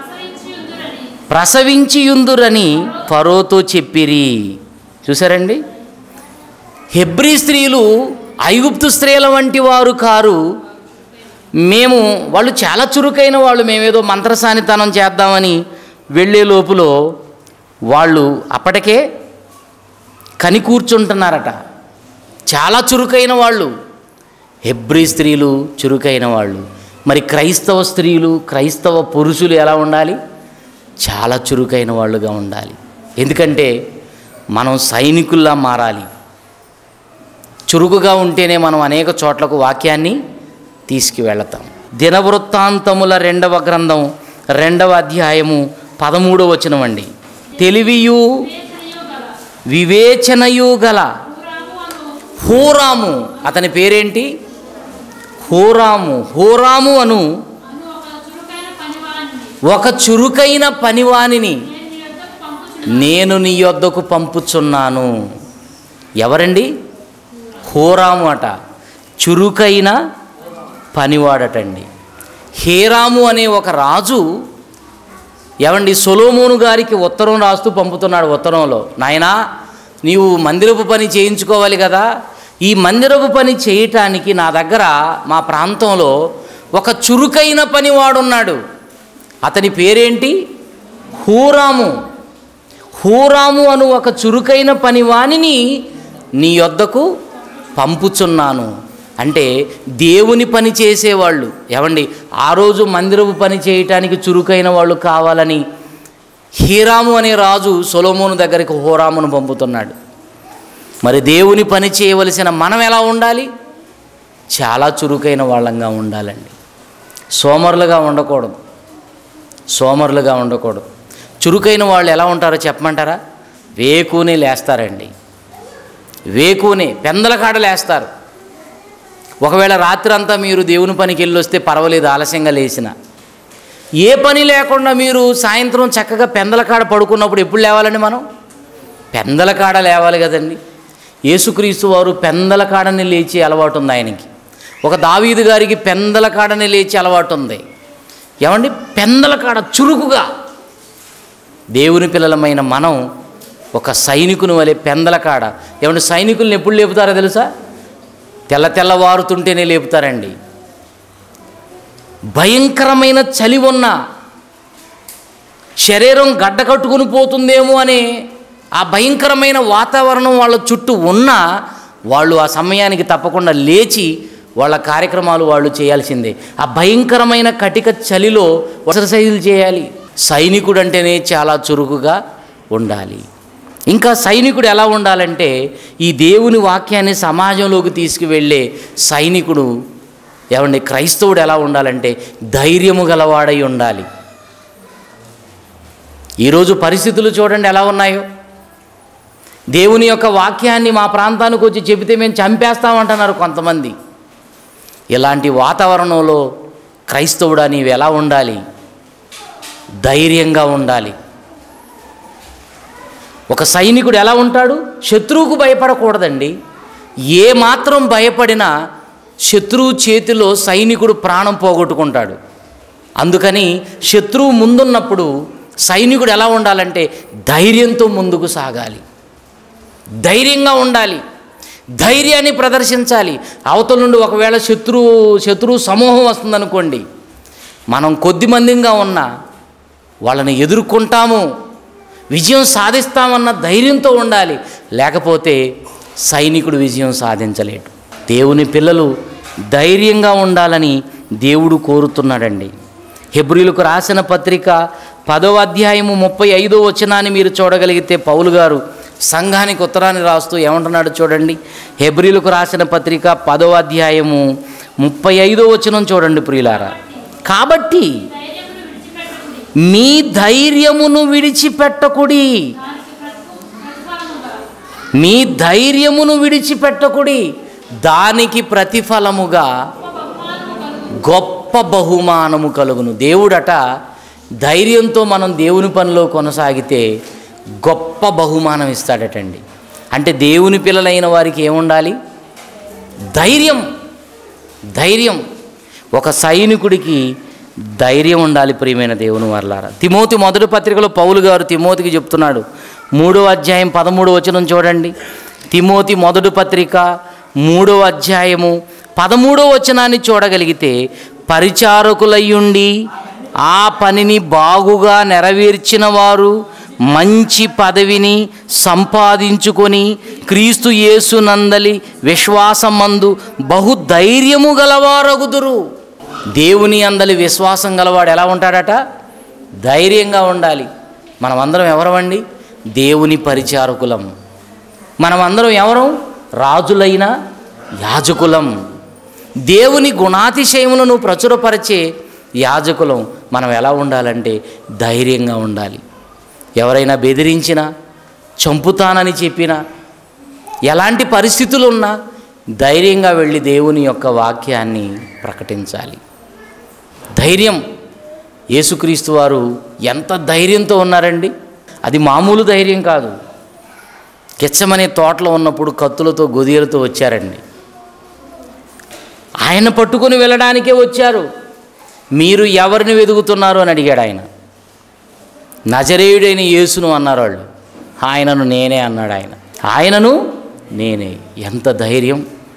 ప్రసవించియుందురని ఫరోతో చెప్పిరి. చూసారండి, హెబ్రీ స్త్రీలు ఐగుప్తు స్త్రీల వంటి వారు కారు, వాళ్ళు చాలా చురుకైన వాళ్ళు, మేమేదో మంత్రసానితనం చేద్దామని వెళ్ళే లోపులో వాళ్ళు అప్పటికే కని కూర్చుంటున్నారట. చాలా చురుకైన వాళ్ళు హెబ్రీ స్త్రీలు, చురుకైన వాళ్ళు. మరి క్రైస్తవ స్త్రీలు, క్రైస్తవ పురుషులు ఎలా ఉండాలి? చాలా చురుకైన వాళ్ళుగా ఉండాలి. ఎందుకంటే మనం సైనికుల్లా మారాలి. చురుకుగా ఉంటేనే మనం అనేక చోట్లకు వాక్యాన్ని తీసుకువెళతాం. దినవృత్తాంతముల 2వ గ్రంథం 2వ అధ్యాయము 13వ వచనం అండి. తెలివియు వివేచనయు గల హూరాము, అతని పేరేంటి? హూరాము. హూరాము అను ఒక చురుకైన పనివానిని నేను నీ యొద్దకు పంపుచున్నాను. ఎవరండి? హూరాము అట. చురుకైన పనివాడటండి. హీరాము అనే ఒక రాజు సొలొమోను గారికి ఉత్తరం రాస్తూ పంపుతున్నాడు. ఉత్తరంలో, నాయనా నీవు మందిరపు పని చేయించుకోవాలి కదా, ఈ మందిరపు పని చేయటానికి నా దగ్గర మా ప్రాంతంలో ఒక చురుకైన పనివాడున్నాడు. అతని పేరేంటి? హూరాము. హూరాము అను ఒక చురుకైన పనివానిని నీ యొద్దకు పంపుచున్నాను. అంటే దేవుని పని చేసేవాళ్ళు. ఆ రోజు మందిరపు పని చేయటానికి చురుకైన వాళ్ళు కావాలని హీరాము అనే రాజు సొలొమోను దగ్గరికి హూరామును పంపుతున్నాడు. మరి దేవుని పని చేయవలసిన మనం ఎలా ఉండాలి? చాలా చురుకైన వాళ్ళంగా ఉండాలండి. సోమరులుగా ఉండకూడదు. సోమరులుగా ఉండకూడదు. చురుకైన వాళ్ళు ఎలా ఉంటారో చెప్పమంటారా? వేకునే లేస్తారండి. వేకునే పెందలకాడ లేస్తారు. ఒకవేళ రాత్రి అంతా మీరు దేవుని పనికి వెళ్ళి వస్తే పర్వాలేదు, ఆలస్యంగా లేచిన. ఏ పని లేకుండా మీరు సాయంత్రం చక్కగా పెందలకాడ పడుకున్నప్పుడు ఎప్పుడు లేవాలండి? మనం పెందలకాడ లేవాలి కదండి. యేసుక్రీస్తు వారు పెందలకాడని లేచి అలవాటు ఉంది ఆయనకి. ఒక దావీదు గారికి పెందలకాడని లేచి అలవాటు ఉంది. పెందలకాడ చురుకుగా. దేవుని పిల్లలమైన మనం ఒక సైనికుని వలె పెందలకాడ. సైనికుల్ని ఎప్పుడు లేపుతారో తెలుసా? తెల్లవారుతుంటేనే లేపుతారండి. భయంకరమైన చలి ఉన్న, శరీరం గడ్డ కట్టుకుని పోతుందేమో అనే ఆ భయంకరమైన వాతావరణం వాళ్ళ చుట్టూ ఉన్నా వాళ్ళు ఆ సమయానికి తప్పకుండా లేచి వాళ్ళ కార్యక్రమాలు వాళ్ళు చేయాల్సిందే. ఆ భయంకరమైన కటిక చలిలో ఎక్సర్సైజులు చేయాలి. సైనికుడు అంటేనే చాలా చురుకుగా ఉండాలి. ఇంకా సైనికుడు ఎలా ఉండాలంటే, ఈ దేవుని వాక్యాన్ని సమాజంలోకి తీసుకువెళ్ళే సైనికుడు క్రైస్తవుడు ఎలా ఉండాలంటే ధైర్యము గలవాడై ఉండాలి. ఈరోజు పరిస్థితులు చూడండి ఎలా ఉన్నాయో. దేవుని యొక్క వాక్యాన్ని మా ప్రాంతానికి వచ్చి చెబితే మేము చంపేస్తామంటున్నారు కొంతమంది. ఇలాంటి వాతావరణంలో క్రైస్తవుడా నీవు ఎలా ఉండాలి? ధైర్యంగా ఉండాలి. ఒక సైనికుడు ఎలా ఉంటాడు? శత్రువుకు భయపడకూడదండి. ఏ మాత్రం భయపడినా శత్రువు చేతిలో సైనికుడు ప్రాణం పోగొట్టుకుంటాడు. అందుకని శత్రువు ముందున్నప్పుడు సైనికుడు ఎలా ఉండాలంటే ధైర్యంతో ముందుకు సాగాలి, ధైర్యంగా ఉండాలి, ధైర్యాన్ని ప్రదర్శించాలి. అవతల నుండి ఒకవేళ శత్రువు సమూహం వస్తుందనుకోండి, మనం కొద్దిమందిగా ఉన్నా వాళ్ళని ఎదుర్కొంటాము, విజయం సాధిస్తామన్న ధైర్యంతో ఉండాలి. లేకపోతే సైనికుడు విజయం సాధించలేడు. దేవుని పిల్లలు ధైర్యంగా ఉండాలని దేవుడు కోరుతున్నాడండి. హెబ్రీయులకు రాసిన పత్రిక 10వ అధ్యాయము 35వ వచనాన్ని మీరు చూడగలిగితే పౌలు గారు సంఘానికి ఉత్తరాన్ని రాస్తూ ఏమంటున్నాడు చూడండి. హెబ్రీయులకు రాసిన పత్రిక 10వ అధ్యాయము 35వ వచనం చూడండి ప్రియులారా. కాబట్టి మీ ధైర్యమును విడిచిపెట్టకుడి, మీ ధైర్యమును విడిచిపెట్టకుడి, దానికి ప్రతిఫలముగా గొప్ప బహుమానము కలుగును. దేవుడట ధైర్యంతో మనం దేవుని పనిలో కొనసాగితే గొప్ప బహుమానం ఇస్తాడటండి. అంటే దేవుని పిల్లలైన వారికి ఏముండాలి? ధైర్యం. ధైర్యం. ఒక సైనికుడికి ధైర్యం ఉండాలి. ప్రియమైన దేవుని వారలారా, తిమోతి మొదటి పత్రికలో పౌలు గారు తిమోతికి చెప్తున్నాడు. 3వ అధ్యాయం 13వ వచనం చూడండి. తిమోతి మొదటి పత్రిక 3వ అధ్యాయము 13వ వచనాన్ని చూడగలిగితే, పరిచారకులయ్యుండి ఆ పనిని బాగుగా నెరవేర్చిన వారు మంచి పదవిని సంపాదించుకొని క్రీస్తు యేసు నందలి విశ్వాసమందు బహుధైర్యము గలవారగుదురు. దేవుని అందలి విశ్వాసం గలవాడు ఎలా ఉంటాడట? ధైర్యంగా ఉండాలి. మనమందరం ఎవరమండి? దేవుని పరిచారకులం. మనమందరం ఎవరం? రాజులైన యాజకులం. దేవుని గుణాతిశయములను ప్రచురపరిచే యాజకులం. మనం ఎలా ఉండాలంటే ధైర్యంగా ఉండాలి. ఎవరైనా బెదిరించినా, చంపుతానని చెప్పినా, ఎలాంటి పరిస్థితులు ఉన్నా ధైర్యంగా వెళ్ళి దేవుని యొక్క వాక్యాన్ని ప్రకటించాలి. ధైర్యం. యేసుక్రీస్తు వారు ఎంత ధైర్యంతో ఉన్నారండి! అది మామూలు ధైర్యం కాదు. గెత్సెమనే తోటలో ఉన్నప్పుడు కత్తులతో గొదియలతో వచ్చారండి. ఆయన పట్టుకొని వెళ్ళడానికే వచ్చారు. మీరు ఎవరిని వెతుకుతున్నారు అని అడిగాడు ఆయన. నజరేయుడైన యేసును అన్నారు వాళ్ళు. ఆయనను నేనే అన్నాడు ఆయన. ఆయనను నేనే. ఎంత ధైర్యం!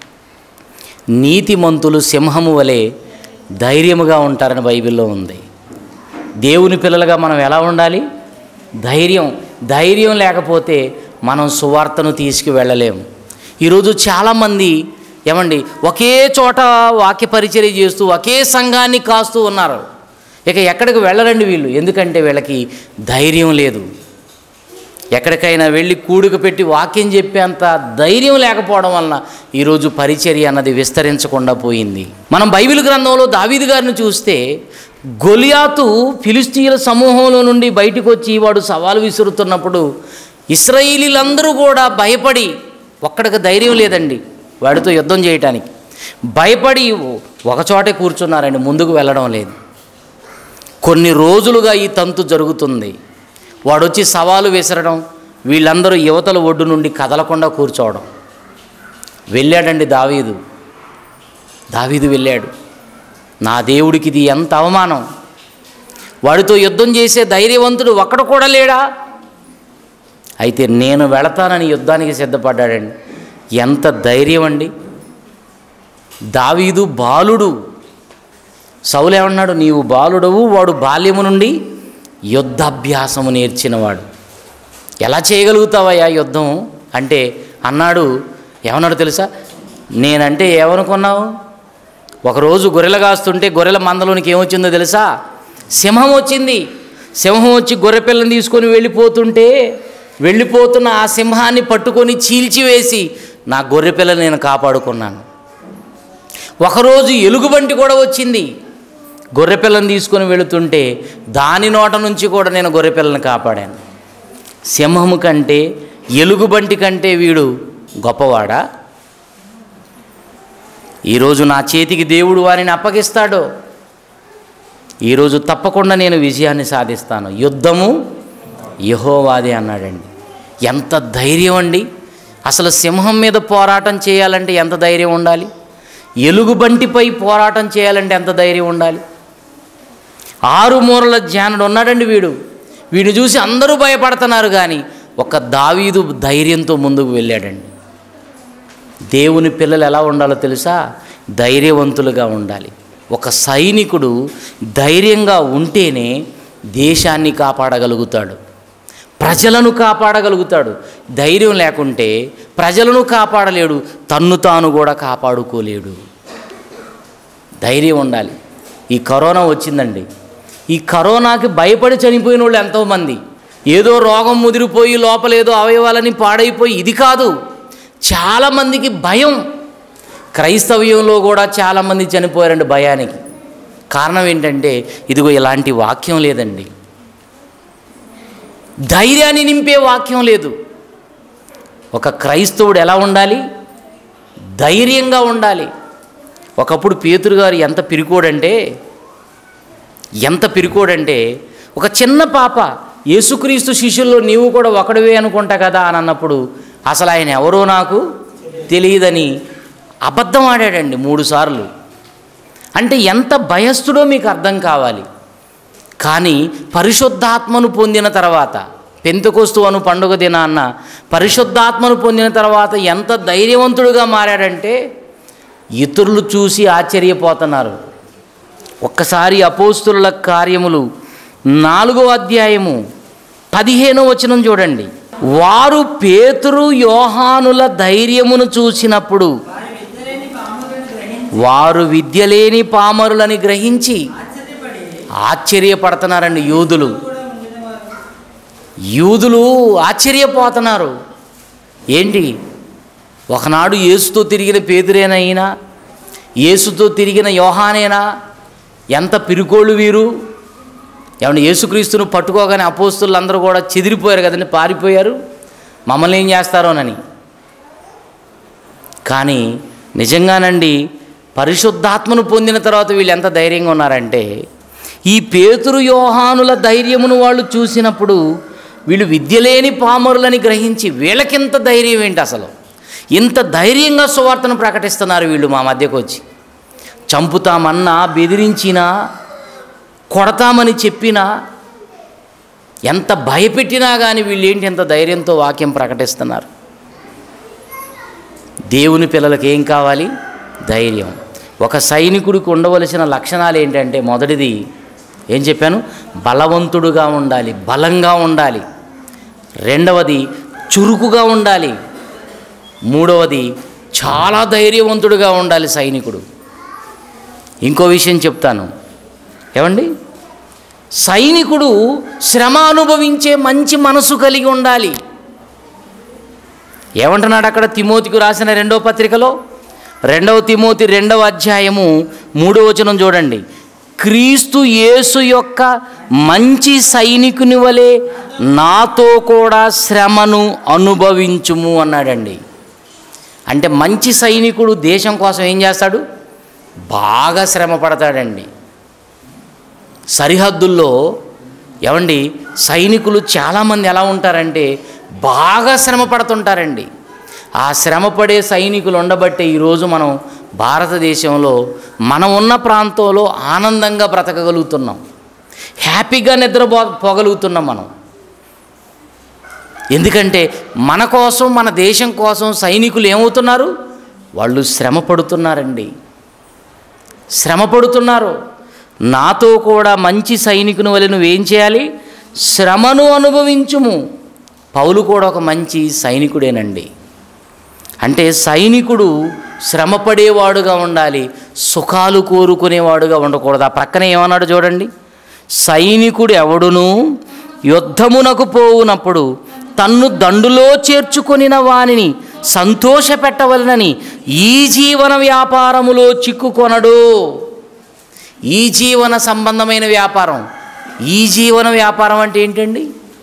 నీతిమంతులు సింహము వలె ధైర్యముగా ఉంటారని బైబిల్లో ఉంది. దేవుని పిల్లలుగా మనం ఎలా ఉండాలి? ధైర్యం. ధైర్యం లేకపోతే మనం సువార్తను తీసుకువెళ్ళలేము. ఈరోజు చాలామంది ఏమండి ఒకే చోట వాక్య పరిచర్య చేస్తూ ఒకే సంఘాన్ని కాస్తూ ఉన్నారు. ఇక ఎక్కడికి వెళ్ళరండి వీళ్ళు. ఎందుకంటే వీళ్ళకి ధైర్యం లేదు. ఎక్కడికైనా వెళ్ళి కూడుకు పెట్టి వాక్యం చెప్పేంత ధైర్యం లేకపోవడం వలన ఈరోజు పరిచర్య అన్నది విస్తరించకుండా పోయింది. మనం బైబిల్ గ్రంథంలో దావీదు గారిని చూస్తే, గొలియాతు ఫిలిష్తీయుల సమూహంలో నుండి బయటకు వచ్చి వాడు సవాలు విసురుతున్నప్పుడు ఇశ్రాయేలీలందరూ కూడా భయపడి, ఒక్కడికి ధైర్యం లేదండి వాడితో యుద్ధం చేయటానికి, భయపడి ఒకచోటే కూర్చున్నారండి, ముందుకు వెళ్ళడం లేదు. కొన్ని రోజులుగా ఈ తంతు జరుగుతుంది. వాడొచ్చి సవాలు విసరడం, వీళ్ళందరూ యువతల ఒడ్డు నుండి కదలకుండా కూర్చోవడం. వెళ్ళాడండి దావీదు వెళ్ళాడు. నా దేవుడికి ఇది ఎంత అవమానం! వాడితో యుద్ధం చేసే ధైర్యవంతుడు ఒక్కడు కూడా లేడా? అయితే నేను వెళతానని యుద్ధానికి సిద్ధపడ్డాడండి. ఎంత ధైర్యం అండి! దావీదు బాలుడు. సౌలు ఏమన్నాడు? నీవు బాలుడవు, వాడు బాల్యము నుండి యుద్ధాభ్యాసము నేర్చినవాడు. ఎలా చేయగలుగుతావయ్యా యుద్ధం అంటే అన్నాడు. ఏమన్నాడు తెలుసా? నేనంటే ఏమనుకున్నావు? ఒకరోజు గొర్రెలు కాస్తుంటే గొర్రెల మందలోనికి ఏమొచ్చిందో తెలుసా? సింహం వచ్చింది. సింహం వచ్చి గొర్రె పిల్లని తీసుకొని వెళ్ళిపోతున్న ఆ సింహాన్ని పట్టుకొని చీల్చివేసి నా గొర్రె పిల్లని నేను కాపాడుకున్నాను. ఒకరోజు ఎలుగుబంటి కూడా వచ్చింది. గొర్రెపిల్లని తీసుకొని వెళుతుంటే దాని నోట నుంచి కూడా నేను గొర్రెపిల్లని కాపాడాను. సింహము కంటే ఎలుగుబంటి కంటే వీడు గొప్పవాడా? ఈరోజు నా చేతికి దేవుడు వారిని అప్పగిస్తాడో, ఈరోజు తప్పకుండా నేను విజయాన్ని సాధిస్తాను. యుద్ధము యెహోవాదే అన్నాడండి. ఎంత ధైర్యం అండి! అసలు సింహం మీద పోరాటం చేయాలంటే ఎంత ధైర్యం ఉండాలి? ఎలుగుబంటిపై పోరాటం చేయాలంటే ఎంత ధైర్యం ఉండాలి? 6 మూరల జ్ఞానుడు ఉన్నాడండి వీడు. వీడిని చూసి అందరూ భయపడుతున్నారు, కానీ ఒక దావీదు ధైర్యంతో ముందుకు వెళ్ళాడండి. దేవుని పిల్లలు ఎలా ఉండాలో తెలుసా? ధైర్యవంతులుగా ఉండాలి. ఒక సైనికుడు ధైర్యంగా ఉంటేనే దేశాన్ని కాపాడగలుగుతాడు, ప్రజలను కాపాడగలుగుతాడు. ధైర్యం లేకుంటే ప్రజలను కాపాడలేడు, తన్ను తాను కూడా కాపాడుకోలేడు. ధైర్యం ఉండాలి. ఈ కరోనా వచ్చిందండి. ఈ కరోనాకి భయపడి చనిపోయిన వాళ్ళు ఎంతోమంది. ఏదో రోగం ముదిరిపోయి లోపలేదో అవయవాలని పాడైపోయి, ఇది కాదు, చాలామందికి భయం. క్రైస్తవ్యంలో కూడా చాలామంది చనిపోయారండి భయానికి. కారణం ఏంటంటే ఇదిగో ఇలాంటి వాక్యం లేదండి, ధైర్యాన్ని నింపే వాక్యం లేదు. ఒక క్రైస్తవుడు ఎలా ఉండాలి? ధైర్యంగా ఉండాలి. ఒకప్పుడు పేతురు గారు ఎంత పిరికోడంటే ఒక చిన్న పాప యేసుక్రీస్తు శిష్యుల్లో నీవు కూడా ఒకడివే అనుకుంటా కదా అని అన్నప్పుడు అసలు ఆయన ఎవరో నాకు తెలియదని అబద్ధం ఆడాడండి 3 సార్లు. అంటే ఎంత భయస్థుడో మీకు అర్థం కావాలి. కానీ పరిశుద్ధాత్మను పొందిన తర్వాత, పెంతెకొస్తు అను పండుగ దినాన్న పరిశుద్ధాత్మను పొందిన తర్వాత ఎంత ధైర్యవంతుడుగా మారాడంటే ఇతరులు చూసి ఆశ్చర్యపోతున్నారు. ఒక్కసారి అపోస్తుల కార్యములు 4వ అధ్యాయము 15వ వచనం చూడండి. వారు పేతురు యోహానుల ధైర్యమును చూసినప్పుడు వారు విద్యలేని పామరులని గ్రహించి ఆశ్చర్యపడుతున్నారండి. యూదులు ఆశ్చర్యపోతున్నారు. ఏంటి, ఒకనాడు యేసుతో తిరిగిన పేతురేనైనా, యేసుతో తిరిగిన యోహానేనా? ఎంత పిరుకోళ్ళు వీరు! ఏమన్నా యేసుక్రీస్తును పట్టుకోగానే అపోస్తులు అందరూ కూడా చెదిరిపోయారు కదండి, పారిపోయారు, మమ్మల్ని ఏం చేస్తారోనని. కానీ నిజంగానండి పరిశుద్ధాత్మను పొందిన తర్వాత వీళ్ళు ఎంత ధైర్యంగా ఉన్నారంటే, ఈ పేతురు యోహానుల ధైర్యమును వాళ్ళు చూసినప్పుడు వీళ్ళు విద్యలేని పామరులని గ్రహించి, వీళ్ళకింత ధైర్యం ఏంటి అసలు? ఇంత ధైర్యంగా సువార్తను ప్రకటిస్తున్నారు వీళ్ళు మా మధ్యకు వచ్చి. చంపుతామన్నా, బెదిరించినా, కొడతామని చెప్పినా, ఎంత భయపెట్టినా కానీ వీళ్ళు ఏంటి ఎంత ధైర్యంతో వాక్యం ప్రకటిస్తున్నారు. దేవుని పిల్లలకు ఏం కావాలి? ధైర్యం. ఒక సైనికుడికి ఉండవలసిన లక్షణాలు ఏంటంటే, మొదటిది ఏం చెప్పాను? బలవంతుడుగా ఉండాలి, బలంగా ఉండాలి. రెండవది చురుకుగా ఉండాలి. మూడవది చాలా ధైర్యవంతుడుగా ఉండాలి సైనికుడు. ఇంకో విషయం చెప్తాను ఏమండి, సైనికుడు శ్రమ అనుభవించే మంచి మనసు కలిగి ఉండాలి. ఏమంటున్నాడు అక్కడ తిమోతికి రాసిన 2వ పత్రికలో? 2వ తిమోతి 2వ అధ్యాయము 3వ వచనం చూడండి. క్రీస్తు యేసు యొక్క మంచి సైనికుని వలె నాతో కూడా శ్రమను అనుభవించుము అన్నాడండి. అంటే మంచి సైనికుడు దేశం కోసం ఏం చేస్తాడు? బాగా శ్రమ పడతాడండి. సరిహద్దుల్లో ఏమండి సైనికులు చాలామంది ఎలా ఉంటారంటే బాగా శ్రమ పడుతుంటారండి. ఆ శ్రమపడే సైనికులు ఉండబట్టే ఈరోజు మనం భారతదేశంలో మనం ఉన్న ప్రాంతంలో ఆనందంగా బ్రతకగలుగుతున్నాం, హ్యాపీగా నిద్రపోగలుగుతున్నాం మనం. ఎందుకంటే మన కోసం, మన దేశం కోసం సైనికులు ఏమవుతున్నారు? వాళ్ళు శ్రమ పడుతున్నారండి, శ్రమ పడుతున్నారు. నాతో కూడా మంచి సైనికుని వలె నువ్వేం చేయాలి? శ్రమను అనుభవించుము. పౌలు కూడా ఒక మంచి సైనికుడేనండి. అంటే సైనికుడు శ్రమపడేవాడుగా ఉండాలి, సుఖాలు కోరుకునేవాడుగా ఉండకూడదు. ఆ ప్రక్కనే ఏమన్నాడు చూడండి. సైనికుడు ఎవడును యుద్ధమునకు పోవునప్పుడు తన్ను దండులో చేర్చుకొనిన వానిని సంతోషపెట్టవలనని ఈ జీవన వ్యాపారములో చిక్కుకొనడు. ఈ జీవన సంబంధమైన వ్యాపారం. ఈ జీవన వ్యాపారం అంటే ఏంటండి?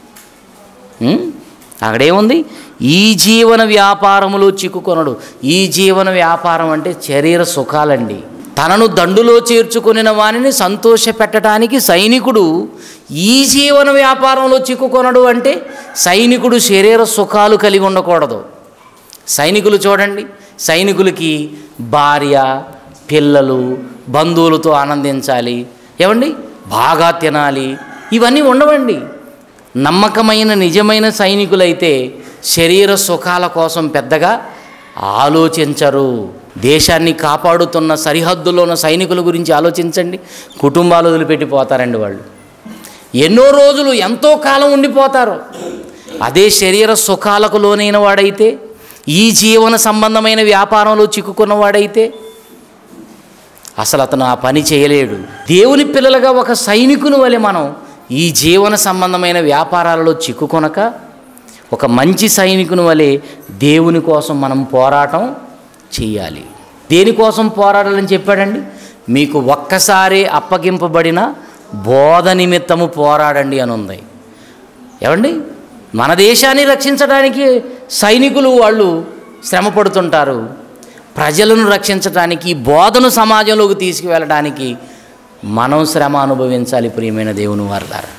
అక్కడేముంది? ఈ జీవన వ్యాపారములో చిక్కుకొనడు. ఈ జీవన వ్యాపారం అంటే శరీర సుఖాలండి. తనను దండులో చేర్చుకొనిన వానిని సంతోష పెట్టడానికి సైనికుడు ఈ జీవన వ్యాపారంలో చిక్కుకొనడు. అంటే సైనికుడు శరీర సుఖాలు కలిగి ఉండకూడదు. సైనికులు చూడండి, సైనికులకి భార్య, పిల్లలు, బంధువులతో ఆనందించాలి, ఏమండి, బాగా తినాలి, ఇవన్నీ ఉండవండి. నమ్మకమైన నిజమైన సైనికులైతే శరీర సుఖాల కోసం పెద్దగా ఆలోచించరు. దేశాన్ని కాపాడుతున్న సరిహద్దులో ఉన్న సైనికుల గురించి ఆలోచించండి. కుటుంబాలు వదిలిపెట్టిపోతారండి వాళ్ళు. ఎన్నో రోజులు, ఎంతో కాలం ఉండిపోతారు. అదే శరీర సుఖాలకు లోనైన వాడైతే, ఈ జీవన సంబంధమైన వ్యాపారంలో చిక్కుకున్నవాడైతే అసలు అతను ఆ పని చేయలేడు. దేవుని పిల్లలుగా ఒక సైనికుని వలె మనం ఈ జీవన సంబంధమైన వ్యాపారాలలో చిక్కుకొనక ఒక మంచి సైనికుని వలె దేవుని కోసం మనం పోరాటం చేయాలి. దేనికోసం పోరాడాలని చెప్పాడండి? మీకు ఒక్కసారి అప్పగింపబడిన బోధ నిమిత్తము పోరాడండి అని ఉంది. ఏమండి, మన దేశాన్ని రక్షించడానికి సైనికులు వాళ్ళు శ్రమ పడుతుంటారు. ప్రజలను రక్షించడానికి, బోధను సమాజంలోకి తీసుకువెళ్ళడానికి మనం శ్రమ అనుభవించాలి. ప్రియమైన దేవుని వారలారా,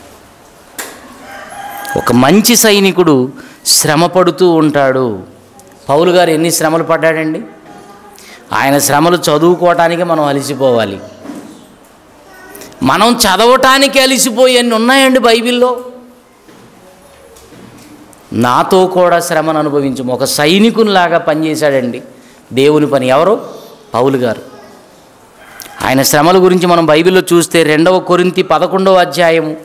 ఒక మంచి సైనికుడు శ్రమ పడుతూ ఉంటాడు. పౌలు గారు ఎన్ని శ్రమలు పడ్డాడండి? ఆయన శ్రమలు చదువుకోవటానికి మనం అలసిపోవాలి. మనం చదవటానికి అలసిపోయి అన్నీ ఉన్నాయండి బైబిల్లో. నాతో కూడా శ్రమను అనుభవించము. ఒక సైనికునిలాగా పనిచేశాడండి దేవుని పని. ఎవరు? పౌలు గారు. ఆయన శ్రమల గురించి మనం బైబిల్లో చూస్తే 2 కొరింథీ 11వ అధ్యాయము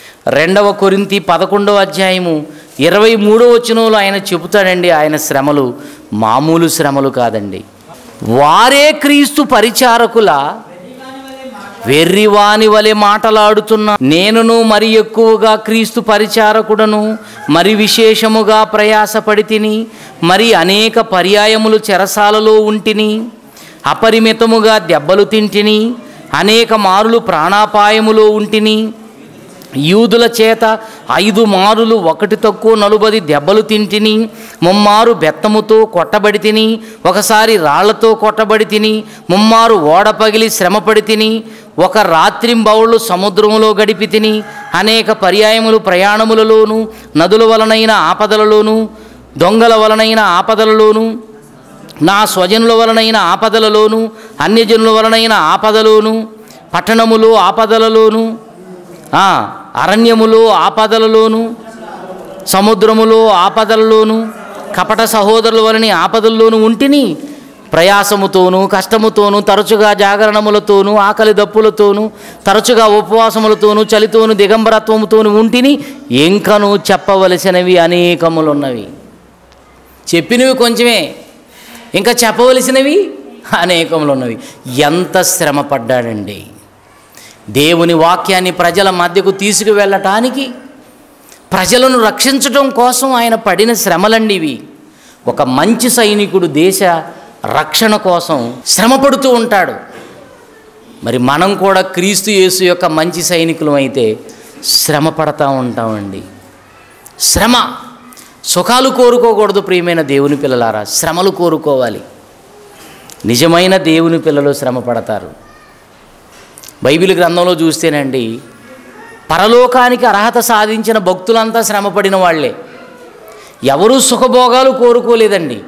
23వ వచనంలో ఆయన చెబుతాడండి, ఆయన శ్రమలు మామూలు శ్రమలు కాదండి. వారే క్రీస్తు పరిచారకుల వెర్రివాని వలె మాటలాడుతున్నా నేనును మరి ఎక్కువగా క్రీస్తు పరిచారకుడను, మరి విశేషముగా ప్రయాసపడి తిని, మరి అనేక పర్యాయములు చెరసాలలో ఉంటిని, అపరిమితముగా దెబ్బలు తింటిని, అనేక మారులు ప్రాణాపాయములో ఉంటిని, యూదుల చేత 5 మారులు 1 తక్కువ 40 దెబ్బలు తింటిని, 3 మారు బెత్తముతో కొట్టబడి తిని, ఒకసారి రాళ్లతో కొట్టబడి తిని, 3 మారు ఓడ పగిలి శ్రమపడి తిని, ఒక రాత్రింబవళ్ళు సముద్రములో గడిపి తిని, అనేక పర్యాయములు ప్రయాణములలోను, నదుల వలనైన ఆపదలలోను, దొంగల వలనైన ఆపదలలోను, నా స్వజనుల వలనైన ఆపదలలోను, అన్యజనుల వలనైన ఆపదలోను, పట్టణములో ఆపదలలోను, అరణ్యములో ఆపదలలోను, సముద్రములో ఆపదలలోను, కపట సహోదరుల వలని ఆపదల్లోనూ ఉంటిని, ప్రయాసముతోనూ కష్టముతోనూ, తరచుగా జాగరణములతోనూ ఆకలి దప్పులతోనూ, తరచుగా ఉపవాసములతోనూ చలితోనూ దిగంబరత్వముతోనూ ఉంటిని, ఇంకనూ చెప్పవలసినవి అనేకములున్నవి. చెప్పినవి కొంచెమే, ఇంకా చెప్పవలసినవి అనేకములున్నవి. ఎంత శ్రమ పడ్డాడండి దేవుని వాక్యాన్ని ప్రజల మధ్యకు తీసుకువెళ్ళటానికి, ప్రజలను రక్షించడం కోసం ఆయన పడిన శ్రమలండి ఇవి. ఒక మంచి సైనికుడు దేశ రక్షణ కోసం శ్రమ పడుతూ ఉంటాడు. మరి మనం కూడా క్రీస్తు యేసు యొక్క మంచి సైనికులం అయితే శ్రమ పడతా ఉంటామండి. శ్రమ, సుఖాలు కోరుకోకూడదు ప్రియమైన దేవుని పిల్లలారా, శ్రమలు కోరుకోవాలి. నిజమైన దేవుని పిల్లలు శ్రమ పడతారు. బైబిల్ గ్రంథంలో చూస్తేనండి, పరలోకానికి అర్హత సాధించిన భక్తులంతా శ్రమపడిన వాళ్ళే. ఎవరూ సుఖభోగాలు కోరుకోలేదండి.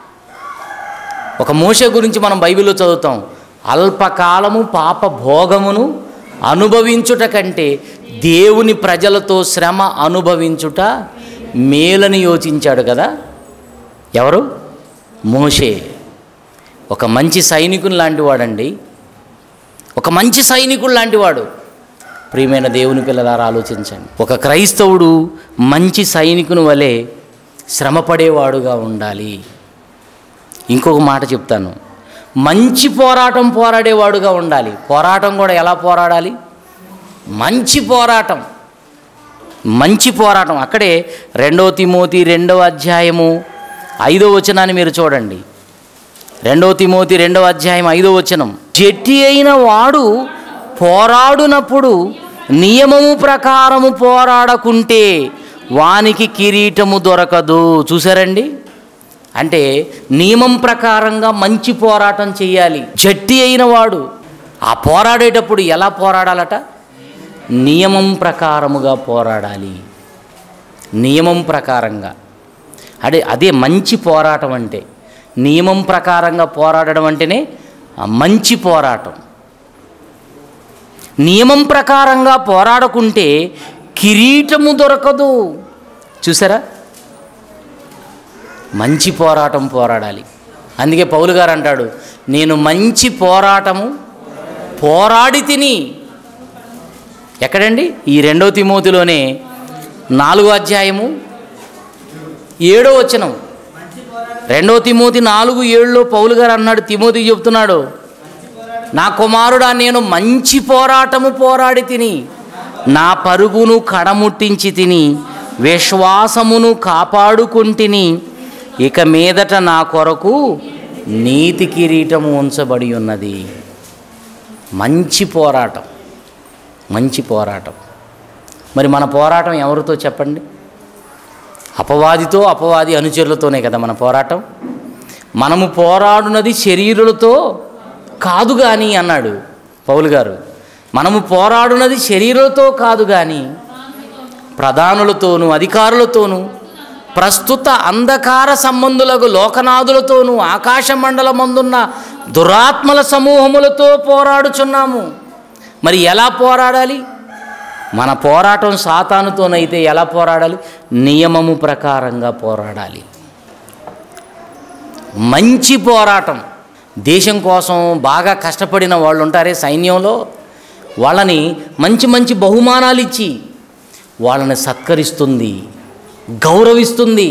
ఒక మోషే గురించి మనం బైబిల్లో చదువుతాం, అల్పకాలము పాప భోగమును అనుభవించుట కంటే దేవుని ప్రజలతో శ్రమ అనుభవించుట మేలని యోచించాడు కదా. ఎవరు? మోషే. ఒక మంచి సైనికుని లాంటి వాడండి, ఒక మంచి సైనికుడు లాంటివాడు. ప్రియమైన దేవుని పిల్లలారా ఆలోచించండి, ఒక క్రైస్తవుడు మంచి సైనికుని వలె శ్రమపడేవాడుగా ఉండాలి. ఇంకొక మాట చెప్తాను, మంచి పోరాటం పోరాడేవాడుగా ఉండాలి. పోరాటం కూడా ఎలా పోరాడాలి? మంచి పోరాటం, మంచి పోరాటం. అక్కడే 2 తిమోతి 2వ అధ్యాయము 5వ వచనాన్ని మీరు చూడండి. 2 తిమోతి 2వ అధ్యాయం 5వ వచనం, జట్టి అయిన వాడు పోరాడునప్పుడు నియమము ప్రకారము పోరాడకుంటే వానికి కిరీటము దొరకదు. చూసారండి, అంటే నియమం ప్రకారంగా మంచి పోరాటం చేయాలి. జట్టి అయిన వాడు ఆ పోరాడేటప్పుడు ఎలా పోరాడాలట? నియమం ప్రకారముగా పోరాడాలి. నియమం ప్రకారంగా, అదే మంచి పోరాటం అంటే. నియమం ప్రకారంగా పోరాడడం అంటేనే మంచి పోరాటం. నియమం ప్రకారంగా పోరాడకుంటే కిరీటము దొరకదు. చూసారా, మంచి పోరాటం పోరాడాలి. అందుకే పౌలు గారు అంటాడు, నేను మంచి పోరాటము పోరాడి తిని. ఎక్కడండి? ఈ 2 తిమోతిలోనే 4వ అధ్యాయము 7వ వచనం. 2 తిమోతి 4:7లో పౌలు గారు అన్నాడు, తిమోతికి చెప్తున్నాడు, నా కుమారుడా, నేను మంచి పోరాటము పోరాడి తిని, నా పరుగును కడముట్టించి తిని, విశ్వాసమును కాపాడుకుంటిని. ఇక మీదట నా కొరకు నీతి కిరీటము ఉంచబడి ఉన్నది. మంచి పోరాటం, మంచి పోరాటం. మరి మన పోరాటం ఎవరితో చెప్పండి? అపవాదితో, అపవాది అనుచరులతోనే కదా మన పోరాటం. మనము పోరాడునది శరీరులతో కాదు కానీ అన్నాడు పౌలు గారు. మనము పోరాడునది శరీరులతో కాదు కానీ ప్రధానులతోనూ అధికారులతోనూ ప్రస్తుత అంధకార సంబంధులకు లోకనాథులతోనూ ఆకాశ మండలమందున్న దురాత్మల సమూహములతో పోరాడుచున్నాము. మరి ఎలా పోరాడాలి? మన పోరాటం సాతానుతోనైతే ఎలా పోరాడాలి? నియమము ప్రకారంగా పోరాడాలి. మంచి పోరాటం. దేశం కోసం బాగా కష్టపడిన వాళ్ళు ఉంటారే సైన్యంలో, వాళ్ళని మంచి మంచి బహుమానాలు ఇచ్చి వాళ్ళని సత్కరిస్తుంది, గౌరవిస్తుంది.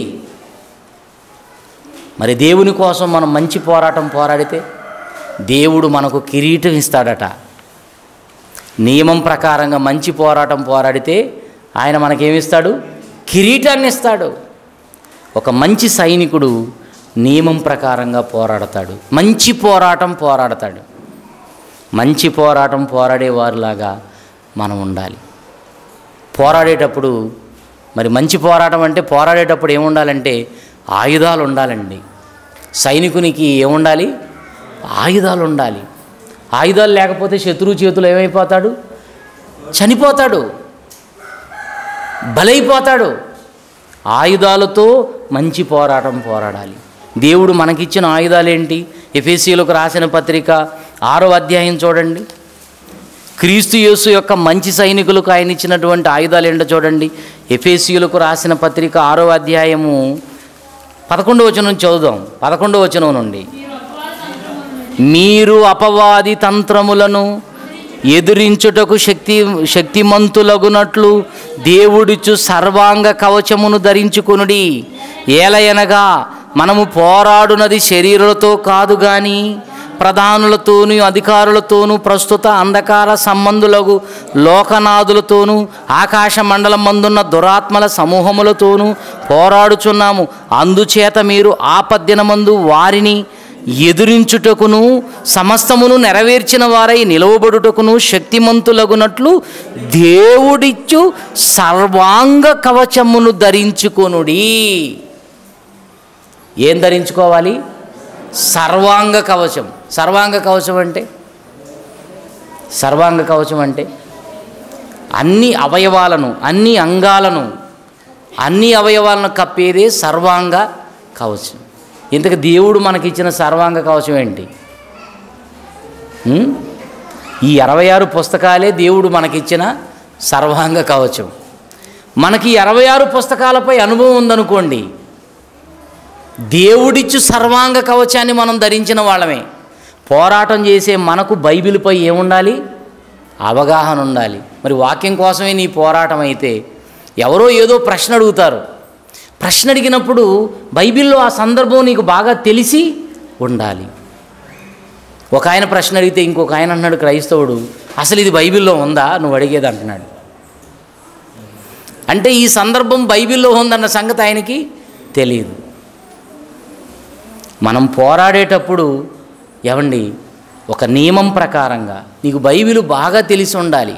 మరి దేవుని కోసం మనం మంచి పోరాటం పోరాడితే దేవుడు మనకు కిరీటం ఇస్తాడట. నియమం ప్రకారంగా మంచి పోరాటం పోరాడితే ఆయన మనకేమిస్తాడు? కిరీటాన్ని ఇస్తాడు. ఒక మంచి సైనికుడు నియమం ప్రకారంగా పోరాడతాడు, మంచి పోరాటం పోరాడతాడు. మంచి పోరాటం పోరాడేవారిలాగా మనం ఉండాలి. పోరాడేటప్పుడు మరి మంచి పోరాటం అంటే పోరాడేటప్పుడు ఏముండాలంటే ఆయుధాలు ఉండాలండి. సైనికునికి ఏముండాలి? ఆయుధాలు ఉండాలి. ఆయుధాలు లేకపోతే శత్రువు చేతులు ఏమైపోతాడు? చనిపోతాడు, బలైపోతాడు. ఆయుధాలతో మంచి పోరాటం పోరాడాలి. దేవుడు మనకిచ్చిన ఆయుధాలు ఏంటి? ఎఫెసీయులకు రాసిన పత్రిక 6వ అధ్యాయం చూడండి. క్రీస్తు యేసు యొక్క మంచి సైనికులకు ఆయన ఇచ్చినటువంటి ఆయుధాలు ఏంటో చూడండి. ఎఫెసీయులకు రాసిన పత్రిక 6వ అధ్యాయము 11వ వచనం చదువుదాం. 11వ వచనం నుండి, మీరు అపవాది తంత్రములను ఎదురించుటకు శక్తిమంతులగునట్లు దేవుడిచ్చు సర్వాంగ కవచమును ధరించుకొనుడి. ఏలయనగా మనము పోరాడునది శరీరులతో కాదు గాని ప్రధానులతోనూ అధికారులతోనూ ప్రస్తుత అంధకార సంబంధులకు లోకనాథులతోనూ ఆకాశ మండలమందున్న దురాత్మల సమూహములతోనూ పోరాడుచున్నాము. అందుచేత మీరు ఆపద్దినమందు వారిని ఎదురించుటకును సమస్తమును నెరవేర్చిన వారై నిలవబడుటకును శక్తిమంతులగునట్లు దేవుడిచ్చు సర్వాంగ కవచమును ధరించుకొనుడి. ఏం ధరించుకోవాలి? సర్వాంగ కవచం. సర్వాంగ కవచం అంటే అన్ని అవయవాలను, అన్ని అంగాలను, అన్ని అవయవాలను కప్పేదే సర్వాంగ కవచం. ఇంతకు దేవుడు మనకిచ్చిన సర్వాంగ కవచం ఏంటి? ఈ 66 పుస్తకాలే దేవుడు మనకిచ్చిన సర్వాంగ కవచం. మనకి 66 పుస్తకాలపై అనుభవం ఉందనుకోండి, దేవుడిచ్చు సర్వాంగ కవచాన్ని మనం ధరించిన వాళ్ళమే. పోరాటం చేసే మనకు బైబిల్పై ఏముండాలి? అవగాహన ఉండాలి. మరి వాక్యం కోసమే నీ పోరాటం అయితే ఎవరో ఏదో ప్రశ్న అడుగుతారు. ప్రశ్న అడిగినప్పుడు బైబిల్లో ఆ సందర్భం నీకు బాగా తెలిసి ఉండాలి. ఒక ఆయన ప్రశ్న అడిగితే ఇంకొక ఆయన అన్నాడు, క్రైస్తవుడు, అసలు ఇది బైబిల్లో ఉందా నువ్వు అడిగేది అంటున్నాడు. అంటే ఈ సందర్భం బైబిల్లో ఉందన్న సంగతి ఆయనకి తెలియదు. మనం పోరాడేటప్పుడు ఏమండి ఒక నియమం ప్రకారంగా నీకు బైబిల్ బాగా తెలిసి ఉండాలి.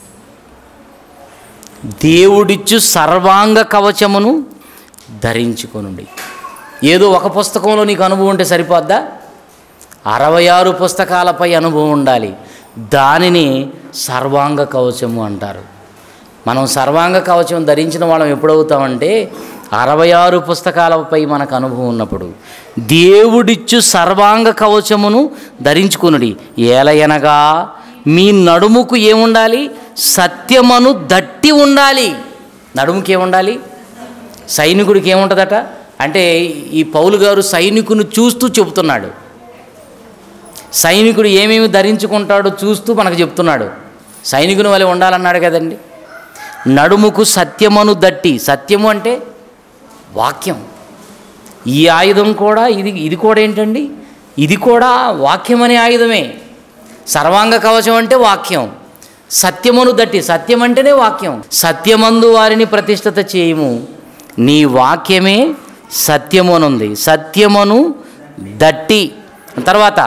దేవుడిచ్చు సర్వాంగ కవచమును ధరించుకొనుండి. ఏదో ఒక పుస్తకంలో నీకు అనుభవం ఉంటే సరిపోద్దా? 66 పుస్తకాలపై అనుభవం ఉండాలి. దానిని సర్వాంగ కవచము అంటారు. మనం సర్వాంగ కవచం ధరించిన వాళ్ళం ఎప్పుడవుతామంటే 66 పుస్తకాలపై మనకు అనుభవం ఉన్నప్పుడు. దేవుడిచ్చు సర్వాంగ కవచమును ధరించుకొనుడి. ఏలయనగా మీ నడుముకు ఏముండాలి? సత్యమను దట్టి ఉండాలి. నడుముకి ఏముండాలి? సైనికుడికి ఏముంటుందట అంటే, ఈ పౌలు గారు సైనికుని చూస్తూ చెబుతున్నాడు. సైనికుడు ఏమేమి ధరించుకుంటాడో చూస్తూ మనకు చెప్తున్నాడు. సైనికుని వలె ఉండాలన్నాడు కదండి. నడుముకు సత్యమను దట్టి, సత్యము అంటే వాక్యం. ఈ ఆయుధం కూడా ఇది కూడా ఏంటండి? ఇది కూడా వాక్యం అనే ఆయుధమే. సర్వాంగ కవచం అంటే వాక్యం. సత్యమును దట్టి, సత్యం అంటేనే వాక్యం. సత్యమందు వారిని ప్రతిష్ఠిత చేయము, నీ వాక్యమే సత్యము అనుంది. సత్యమును దట్టి తర్వాత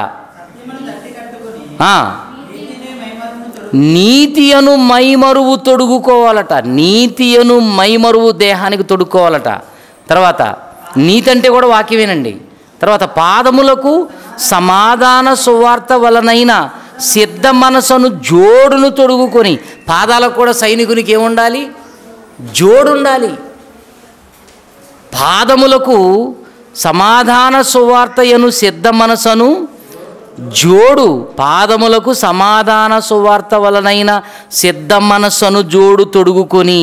నీతి అను మైమరువు తొడుగుకోవాలట. నీతి అను మైమరువు దేహానికి తొడుక్కోవాలట. తర్వాత నీతి అంటే కూడా వాక్యమేనండి. తర్వాత పాదములకు సమాధాన సువార్త వలనైన సిద్ధ మనసును జోడును తొడుగుకొని, పాదాలకు కూడా సైనికునికి ఏముండాలి? జోడు ఉండాలి. పాదములకు సమాధాన సువార్తయను సిద్ధ మనసును జోడు, పాదములకు సమాధాన సువార్త వలనైన సిద్ధ మనస్సును జోడు తొడుగుకొని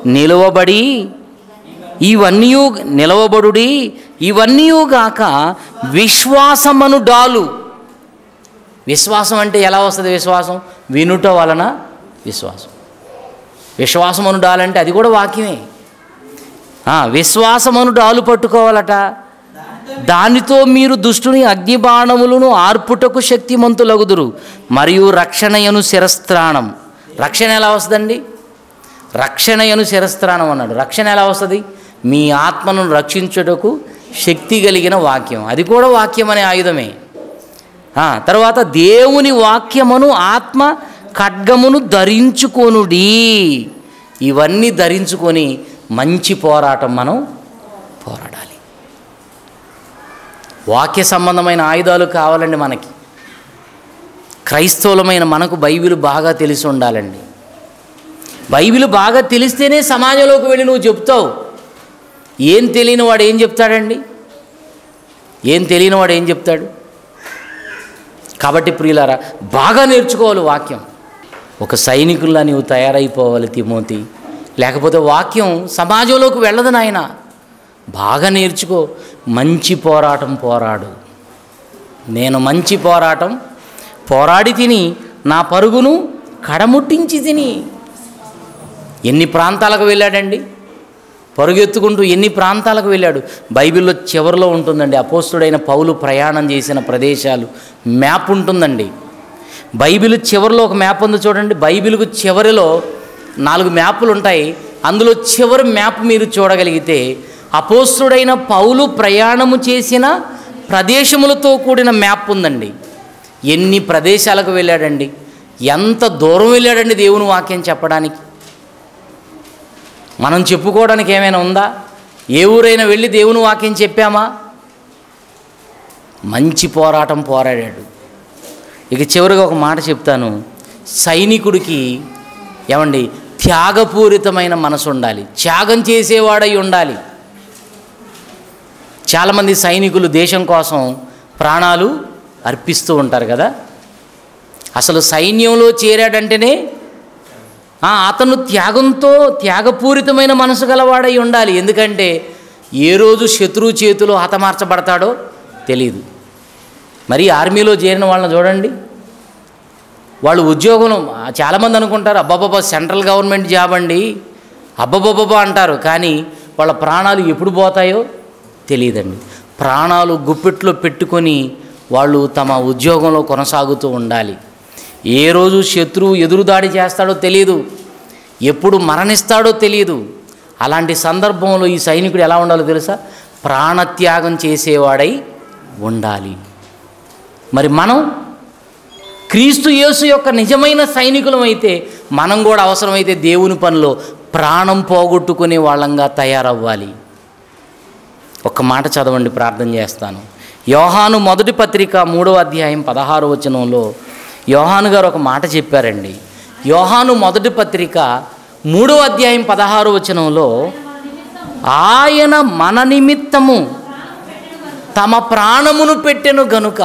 నిలవబడుడి. ఇవన్నీగాక విశ్వాసమను డాలు. విశ్వాసం అంటే ఎలా వస్తుంది? విశ్వాసం వినుట వలన విశ్వాసం. విశ్వాసమను డాలు అంటే అది కూడా వాక్యమే. విశ్వాసమను డాలు పట్టుకోవాలట. దానితో మీరు దుష్టుని అగ్నిబాణములను ఆర్పుటకు శక్తిమంతులగుదురు. మరియు రక్షణయను శిరస్త్రాణం. రక్షణ ఎలా వస్తుందండి? రక్షణయను శిరస్త్రాణం అన్నాడు. రక్షణ ఎలా వస్తుంది? మీ ఆత్మను రక్షించుటకు శక్తి కలిగిన వాక్యం. అది కూడా వాక్యం అనే ఆయుధమే. తర్వాత దేవుని వాక్యమును ఆత్మ ఖడ్గమును ధరించుకొనుడి. ఇవన్నీ ధరించుకొని మంచి పోరాటం మనం పోరాడాలి. వాక్య సంబంధమైన ఆయుధాలు కావాలండి మనకి. క్రైస్తవులమైన మనకు బైబిల్ బాగా తెలిసి ఉండాలండి. బైబిల్ బాగా తెలిస్తేనే సమాజంలోకి వెళ్ళి నువ్వు చెప్తావు. ఏం తెలియని వాడు ఏం చెప్తాడండి? ఏం తెలియని వాడు ఏం చెప్తాడు? కాబట్టి ప్రియులారా, బాగా నేర్చుకోవాలి వాక్యం. ఒక సైనికుల్లా నీవు తయారైపోవాలి తిమోతి. లేకపోతే వాక్యం సమాజంలోకి వెళ్ళదు నాయన. బాగా నేర్చుకో. మంచి పోరాటం పోరాడు. నేను మంచి పోరాటం పోరాడి తిని నా పరుగును కడముట్టించి తిని. ఎన్ని ప్రాంతాలకు వెళ్ళాడండి? పరుగెత్తుకుంటూ ఎన్ని ప్రాంతాలకు వెళ్ళాడు. బైబిల్లో చివరిలో ఉంటుందండి అపోస్తుడైన పౌలు ప్రయాణం చేసిన ప్రదేశాలు మ్యాప్ ఉంటుందండి. బైబిల్ చివరిలో ఒక మ్యాప్ ఉంది చూడండి. బైబిల్కు చివరిలో 4 మ్యాపులు ఉంటాయి. అందులో చివరి మ్యాప్ మీరు చూడగలిగితే అపోస్తుడైన పౌలు ప్రయాణము చేసిన ప్రదేశములతో కూడిన మ్యాప్ ఉందండి. ఎన్ని ప్రదేశాలకు వెళ్ళాడండి? ఎంత దూరం వెళ్ళాడండి దేవుని వాక్యం చెప్పడానికి? మనం చెప్పుకోవడానికి ఏమైనా ఉందా? ఏ ఊరైనా వెళ్ళి దేవుని వాక్యం చెప్పామా? మంచి పోరాటం పోరాడాడు. ఇక చివరిగా ఒక మాట చెప్తాను. సైనికుడికి ఏమండి త్యాగపూరితమైన మనసు ఉండాలి. త్యాగం చేసేవాడై ఉండాలి. చాలామంది సైనికులు దేశం కోసం ప్రాణాలు అర్పిస్తూ ఉంటారు కదా. అసలు సైన్యంలో చేరాడంటేనే అతను త్యాగపూరితమైన మనసు గలవాడై ఉండాలి. ఎందుకంటే ఏ రోజు శత్రువు చేతిలో హతమార్చబడతాడో తెలియదు. మరి ఆర్మీలో చేరిన వాళ్ళని చూడండి. వాళ్ళు ఉద్యోగం చాలామంది అనుకుంటారు అబ్బాబాబా సెంట్రల్ గవర్నమెంట్ జాబ్ అండి అబ్బాబాబా అంటారు. కానీ వాళ్ళ ప్రాణాలు ఎప్పుడు పోతాయో తెలియదండి. ప్రాణాలు గుప్పెట్లో పెట్టుకొని వాళ్ళు తమ ఉద్యోగంలో కొనసాగుతూ ఉండాలి. ఏ రోజు శత్రువు ఎదురుదాడి చేస్తాడో తెలియదు, ఎప్పుడు మరణిస్తాడో తెలియదు. అలాంటి సందర్భంలో ఈ సైనికుడు ఎలా ఉండాలో తెలుసా? ప్రాణత్యాగం చేసేవాడై ఉండాలి. మరి క్రీస్తు యేసు యొక్క నిజమైన సైనికులమైతే మనం కూడా అవసరమైతే దేవుని పనిలో ప్రాణం పోగొట్టుకునే వాళ్ళంగా తయారవ్వాలి. ఒక్క మాట చదవండి, ప్రార్థన చేస్తాను. యోహాను మొదటి పత్రిక 3వ అధ్యాయం 16వ వచనంలో యోహాను గారు ఒక మాట చెప్పారండి. యోహాను మొదటి పత్రిక 3వ అధ్యాయం 16వ వచనంలో, ఆయన మన నిమిత్తము తమ ప్రాణమును పెట్టెను గనుక,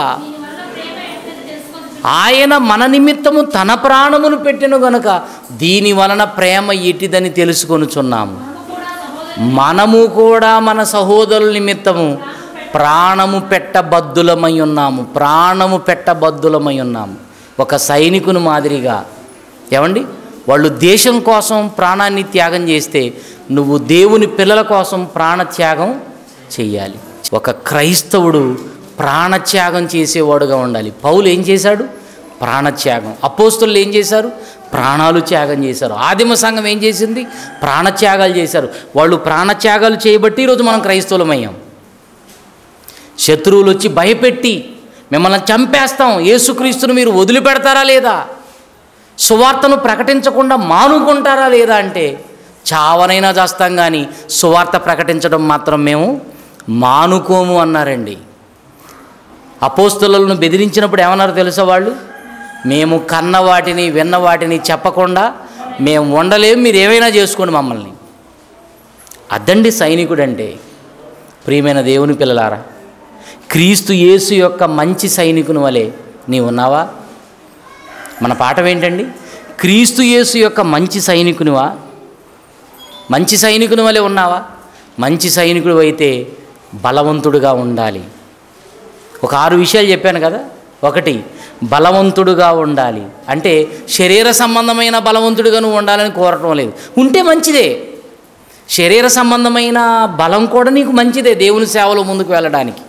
ఆయన మన నిమిత్తము తన ప్రాణమును పెట్టెను గనుక దీని వలన ప్రేమ ఎట్టిదని తెలుసుకొనుచున్నాము. మనము కూడా మన సహోదరుల నిమిత్తము ప్రాణము పెట్టబద్దులమై ఉన్నాము. ప్రాణము పెట్టబద్దులమై ఉన్నాము. ఒక సైనికుని మాదిరిగా. ఏమండి, వాళ్ళు దేశం కోసం ప్రాణాన్ని త్యాగం చేస్తే నువ్వు దేవుని పిల్లల కోసం ప్రాణత్యాగం చెయ్యాలి. ఒక క్రైస్తవుడు ప్రాణత్యాగం చేసేవాడుగా ఉండాలి. పౌలు ఏం చేశాడు? ప్రాణత్యాగం. అపోస్తలులు ఏం చేశారు? ప్రాణాలు త్యాగం చేశారు. ఆదిమ సంఘం ఏం చేసింది? ప్రాణత్యాగాలు చేశారు. వాళ్ళు ప్రాణత్యాగాలు చేయబట్టి ఈరోజు మనం క్రైస్తవులమయ్యాం. శత్రువులు వచ్చి భయపెట్టి మిమ్మల్ని చంపేస్తాం, యేసుక్రీస్తును మీరు వదిలిపెడతారా లేదా, సువార్తను ప్రకటించకుండా మానుకుంటారా లేదా అంటే చావనైనా చేస్తాం, కానీ సువార్త ప్రకటించడం మాత్రం మేము మానుకోము అన్నారండి. అపోస్తలులను బెదిరించినప్పుడు ఏమన్నారు తెలుసా వాళ్ళు? మేము కన్న వాటిని విన్న వాటిని చెప్పకుండా మేము ఉండలేము, మీరు ఏమైనా చేసుకోండి మమ్మల్ని. అద్దండి సైనికుడు అంటే. ప్రియమైన దేవుని పిల్లలారా, క్రీస్తు యేసు యొక్క మంచి సైనికుని వలె నీవు ఉన్నావా? మన పాఠం ఏంటండి? క్రీస్తు యేసు యొక్క మంచి సైనికునివా? మంచి సైనికుని వలె ఉన్నావా? మంచి సైనికుడు అయితే బలవంతుడుగా ఉండాలి. ఒక 6 విషయాలు చెప్పాను కదా. 1, బలవంతుడుగా ఉండాలి. అంటే శరీర సంబంధమైన బలవంతుడిగా నువ్వు ఉండాలని కోరటం లేదు. ఉంటే మంచిదే. శరీర సంబంధమైన బలం కూడా నీకు మంచిదే దేవుని సేవలో ముందుకు వెళ్ళడానికి.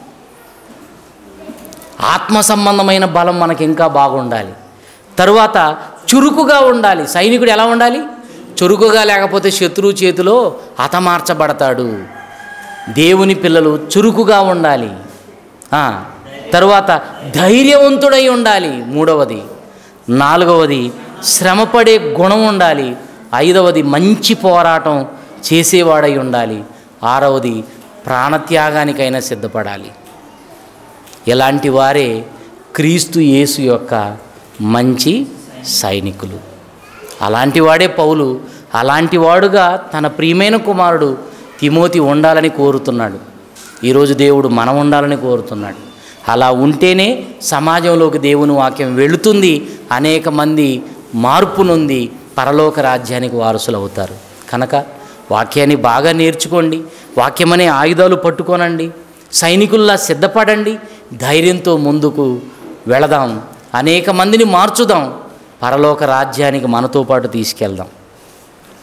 ఆత్మ సంబంధమైన బలం మనకి ఇంకా బాగుండాలి. తరువాత చురుకుగా ఉండాలి. సైనికుడు ఎలా ఉండాలి? చురుకుగా లేకపోతే శత్రువు చేతిలో హతమార్చబడతాడు. దేవుని పిల్లలు చురుకుగా ఉండాలి. తరువాత ధైర్యవంతుడై ఉండాలి. 3వది. 4వది శ్రమపడే గుణం ఉండాలి. 5వది మంచి పోరాటం చేసేవాడై ఉండాలి. 6వది ప్రాణత్యాగానికైనా సిద్ధపడాలి. ఇలాంటి వారే క్రీస్తు యేసు యొక్క మంచి సైనికులు. అలాంటి వాడే పౌలు. అలాంటి వాడుగా తన ప్రియమైన కుమారుడు తిమోతి ఉండాలని కోరుతున్నాడు. ఈరోజు దేవుడు మనం ఉండాలని కోరుతున్నాడు. అలా ఉంటేనే సమాజంలోకి దేవుని వాక్యం వెళుతుంది. అనేక మంది మార్పు నొంది పరలోక రాజ్యానికి వారసులు అవుతారు. కనుక వాక్యాన్ని బాగా నేర్చుకోండి. వాక్యమనే ఆయుధాలు పట్టుకోనండి. సైనికుల్లా సిద్ధపడండి. ధైర్యంతో ముందుకు వెళదాం. అనేక మందిని మార్చుదాం. పరలోక రాజ్యానికి మనతో పాటు తీసుకెళ్దాం.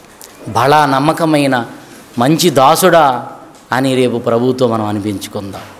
బలా నమ్మకమైన మంచి దాసుడా అని రేపు ప్రభువుతో మనం అనిపించుకుందాం.